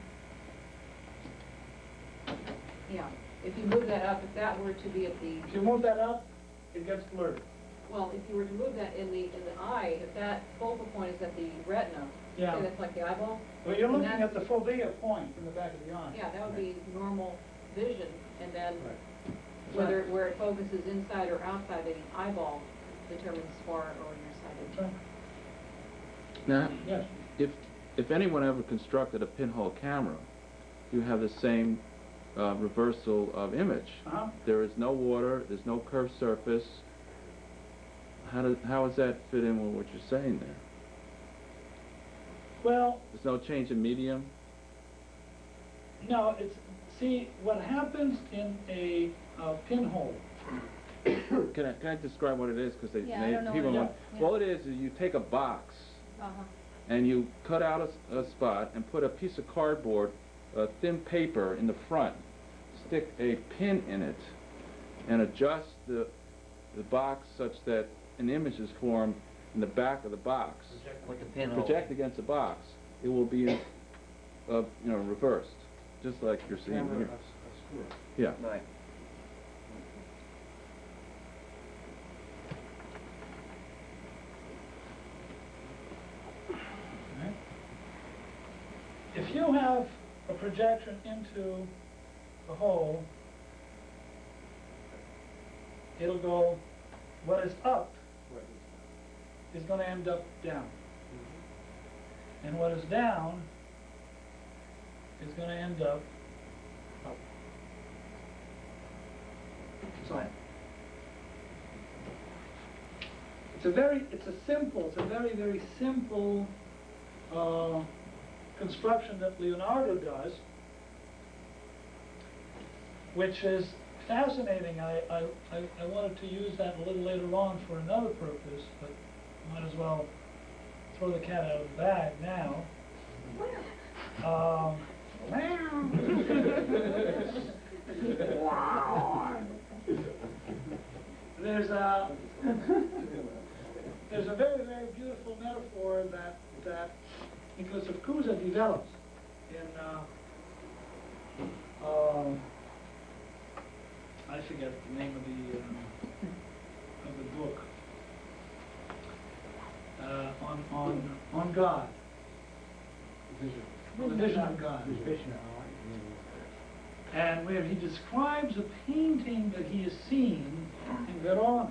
yeah, if you move that up, if that were to be at the, If you move that up, it gets blurred. well, if you were to move that in the, in the eye, if that focal point is at the retina, Yeah. say that's like the eyeball, Well, you're and looking that's- at the fovea point in the back of the eye. yeah, that would be normal vision, and then Right. whether, where it focuses inside or outside the eyeball determines far or nearsighted. Right. Now, Yes. if, if anyone ever constructed a pinhole camera, you have the same uh, reversal of image. Uh-huh. There is no water, there's no curved surface. How does, how does that fit in with what you're saying there? Well, There's no change in medium? no, it's, see, what happens in a uh, pinhole, Can I, can I describe what it is? Because they, Yeah, I they- don't know people what it want, is. Yeah. all it is is you take a box Uh-huh. and you cut out a, s- a spot and put a piece of cardboard, uh, thin paper in the front, stick a pin in it, and adjust the, the box such that an image is formed in the back of the box. With the pinhole. Project against the box. It will be, uh, you know, reversed, just like you're seeing here. Yeah. Right. right? If you have a projection into the hole, it'll go, what is up is going to end up down. And what is down is going to end up up. So it's a very, it's a simple, it's a very, very simple uh, construction that Leonardo does, which is fascinating. I, I, I, I wanted to use that a little later on for another purpose, but might as well throw the cat out of the bag now. Um, there's a there's a very, very beautiful metaphor that that Nicholas of Cusa develops in uh, um, I forget the name of the um, of the book. Uh, on on on God. Vision. On the vision of God. His vision. And where he describes a painting that he has seen in Verona,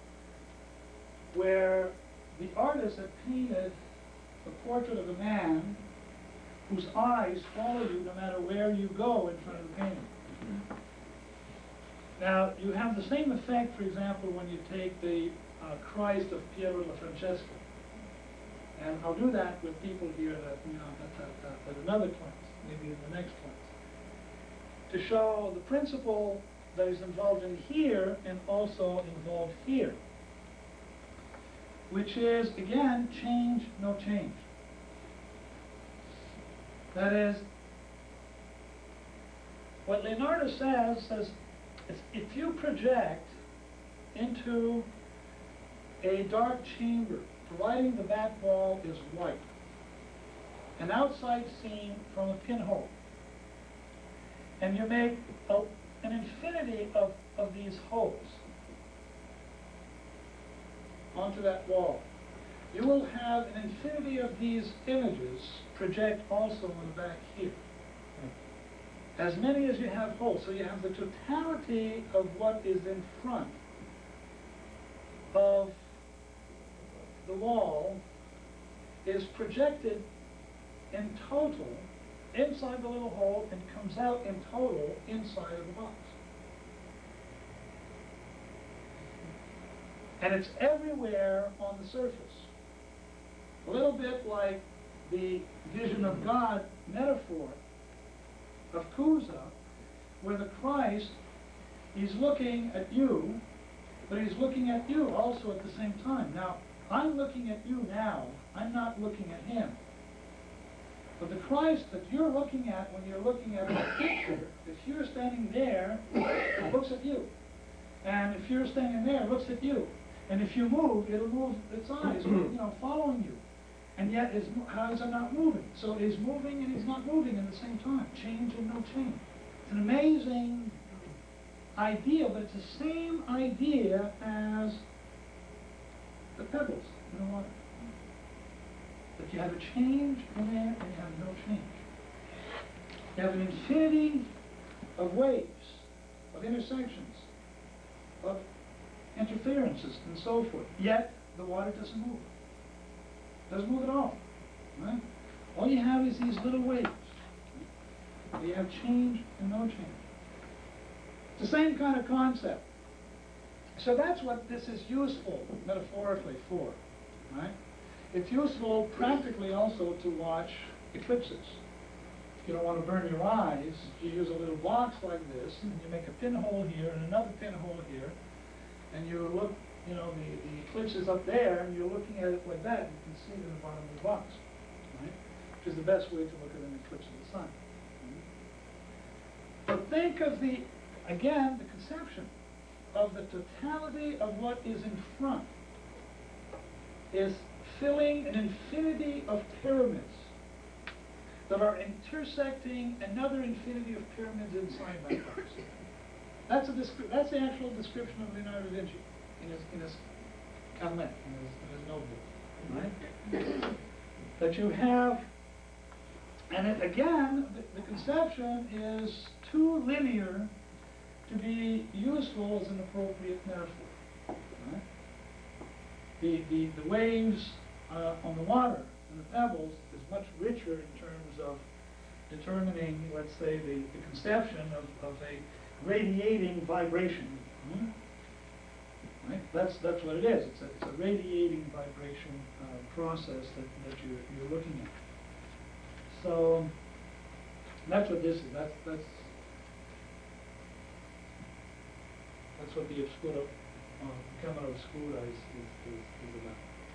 where the artist had painted a portrait of a man whose eyes follow you no matter where you go in front of the painting. Now, you have the same effect, for example, when you take the uh, Christ of Pierre la Francesca. And I'll do that with people here that, you know, at, at, at another class, maybe in the next class, to show the principle that is involved in here and also involved here, which is, again, change, no change. That is, what Leonardo says, says, is if you project into a dark chamber, providing the back wall is white, an outside scene from a pinhole, and you make a, an infinity of, of these holes onto that wall, you will have an infinity of these images project also on the back here. as many as you have holes. So you have the totality of what is in front of the wall is projected in total inside the little hole and comes out in total inside of the box. And it's everywhere on the surface. A little bit like the vision of God metaphor of Cusa, where the Christ, he's looking at you, but he's looking at you also at the same time. Now, I'm looking at you now, I'm not looking at him. But the Christ that you're looking at when you're looking at a picture, if you're standing there, it looks at you. And if you're standing there, it looks at you. And if you move, it'll move its eyes, you know, following you. And yet, his eyes are not moving. So he's moving and he's not moving at the same time. Change and no change. It's an amazing idea, but it's the same idea as the pebbles in the water. That you have a change in there and you have no change. You have an infinity of waves, of intersections, of interferences and so forth. Yet the water doesn't move. Doesn't move at all. Right? All you have is these little waves. You have change and no change. It's the same kind of concept. So that's what this is useful metaphorically for. Right? It's useful practically also to watch eclipses. If you don't want to burn your eyes, you use a little box like this, and you make a pinhole here and another pinhole here, and you look, you know, the, the eclipse is up there, and you're looking at it like that, you can see it in the bottom of the box, right? Which is the best way to look at an eclipse of the sun. Right? But think of the, again, the conception of the totality of what is in front is filling an infinity of pyramids that are intersecting another infinity of pyramids inside that box. That's, a that's the actual description of Leonardo da Vinci in his, in his Calmet, in his, in his notebook, right? That you have, and it, again, the, the conception is too linear to be useful as an appropriate metaphor. Right? The, the, the waves uh, on the water and the pebbles is much richer in terms of determining, let's say, the, the conception of, of a radiating vibration. Hmm? Right? That's, that's what it is. It's a, it's a radiating vibration uh, process that, that you're, you're looking at. So that's what this is. That's, that's, that's what the obscura, uh, camera obscura is, is, is, is about.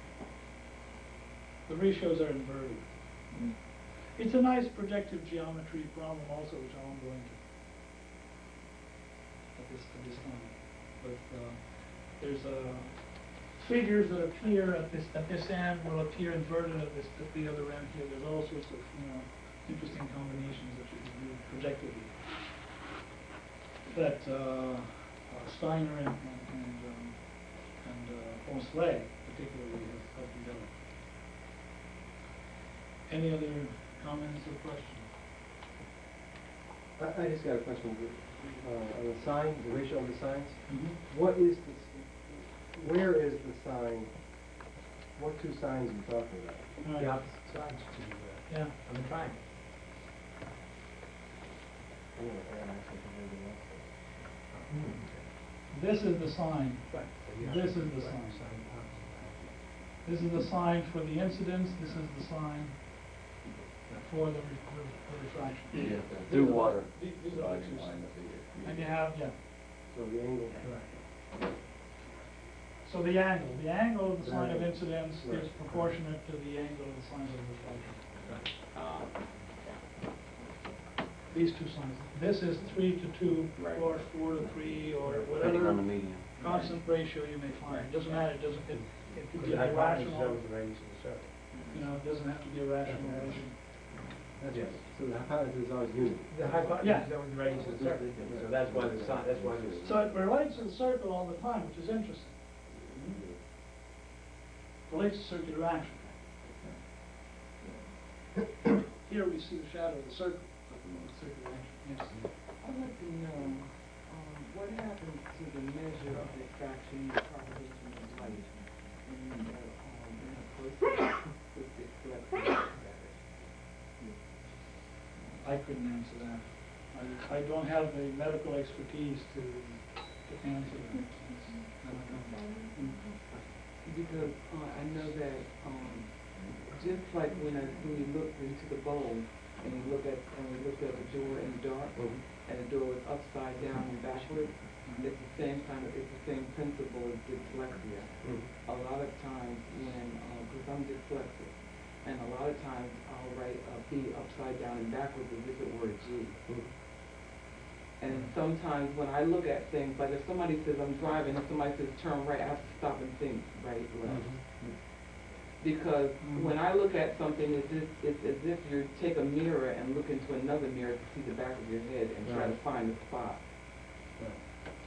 The ratios are inverted. Mm. It's a nice projective geometry problem also, which I won't go into at this, at this time. But uh, there's uh, figures that appear at this at this end will appear inverted at this at the other end here. There's all sorts of, you know, interesting combinations that you can do projectively. That uh, uh, Steiner and and and, um, and uh, Poncelet particularly have, have developed. Any other comments or questions? I, I just got a question. Uh, on the sign, the ratio of the signs. Mm-hmm. What is the, where is the sign, what two signs are you talking about? Right. The opposite sides to, uh, Yeah. on the triangle. Oh, yeah, actually, maybe that's it. Hmm. This is the sign. Right. So you have This to- is the right, sign. sign opposite. This is the sign for the incidence. This is the sign for the, re the, the refraction. Yeah. These are the- water. These, these are the two signs. And you have, yeah. So the angle. Correct. So the angle, the angle of the sign of incidence Right. is proportionate to the angle of the sign of refraction. These two signs. This is three to two, Right. or four to three, or Depending on the whatever medium. constant ratio you may find. It doesn't matter. It doesn't. It, it could be The hypotenuse irrational. shows the radius of the circle. You know, it doesn't have to be a rational ratio. That's right. So the hypotenuse is always unit. The hypotenuse Yeah. is always the radius of the circle. So that's why the sign, that's why the. So it relates to the circle all the time, which is interesting. Relates to circular action. Here we see the shadow of the circle. Circular action. Yes. I'd like to know, um, what happens to the measure of refraction, the propagation of light, in the, um, in a person with dyslexia? I couldn't answer that. I, I don't have the medical expertise to, to answer that. I don't know. Because uh, I know that um, just like when I, when you look into the bowl and you look at and we look at the door in the dark, mm-hmm. and the door is upside down and backwards, mm-hmm. it's the same kind of it's the same principle as dyslexia. Mm-hmm. A lot of times when because uh, I'm dyslexic, and a lot of times I'll write a B upside down and backwards as if it were a G. Mm-hmm. And sometimes when I look at things, like if somebody says I'm driving and somebody says turn right, I have to stop and think right, left. Mm-hmm. Because mm-hmm. when I look at something, it's, just, it's as if you take a mirror and look into another mirror to see the back of your head and right. try to find the spot. Right.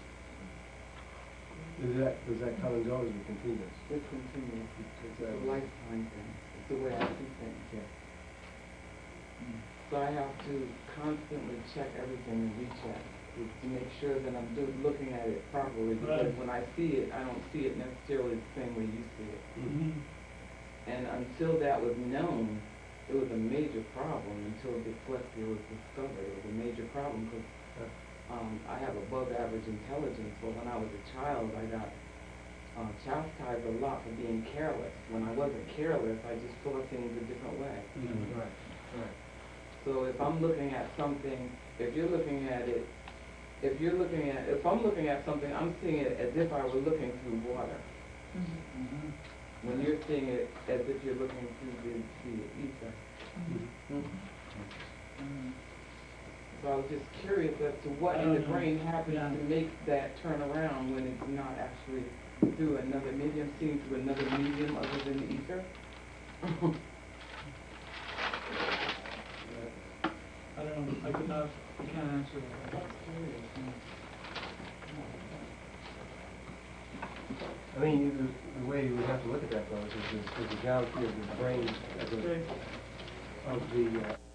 Does that, does that come and go as it continues? It continues. It's a lifetime thing. It's the way I see things. Yeah. Mm. So I have to constantly check everything and recheck to, to make sure that I'm do, looking at it properly, because right. when I see it, I don't see it necessarily the same way you see it. Mm-hmm. And until that was known, it was a major problem. Until dyslexia was discovered, it was a major problem because um, I have above average intelligence, but when I was a child, I got uh, chastised a lot for being careless. When I wasn't careless, I just saw things a different way. Mm-hmm. Right, right. So if I'm looking at something, if you're looking at it, if you're looking at, if I'm looking at something, I'm seeing it as if I were looking through water. Mm-hmm. Mm-hmm. When you're seeing it as if you're looking through the, the ether. Mm-hmm. Mm-hmm. So I was just curious as to what in the brain happens yeah. to make that turn around when it's not actually through another medium, seen through another medium other than the ether. I don't know. I could not. I can't answer that. That's curious. I mean, the, the way you would have to look at that, though, is, is, is the geometry of the brain as a, of the uh,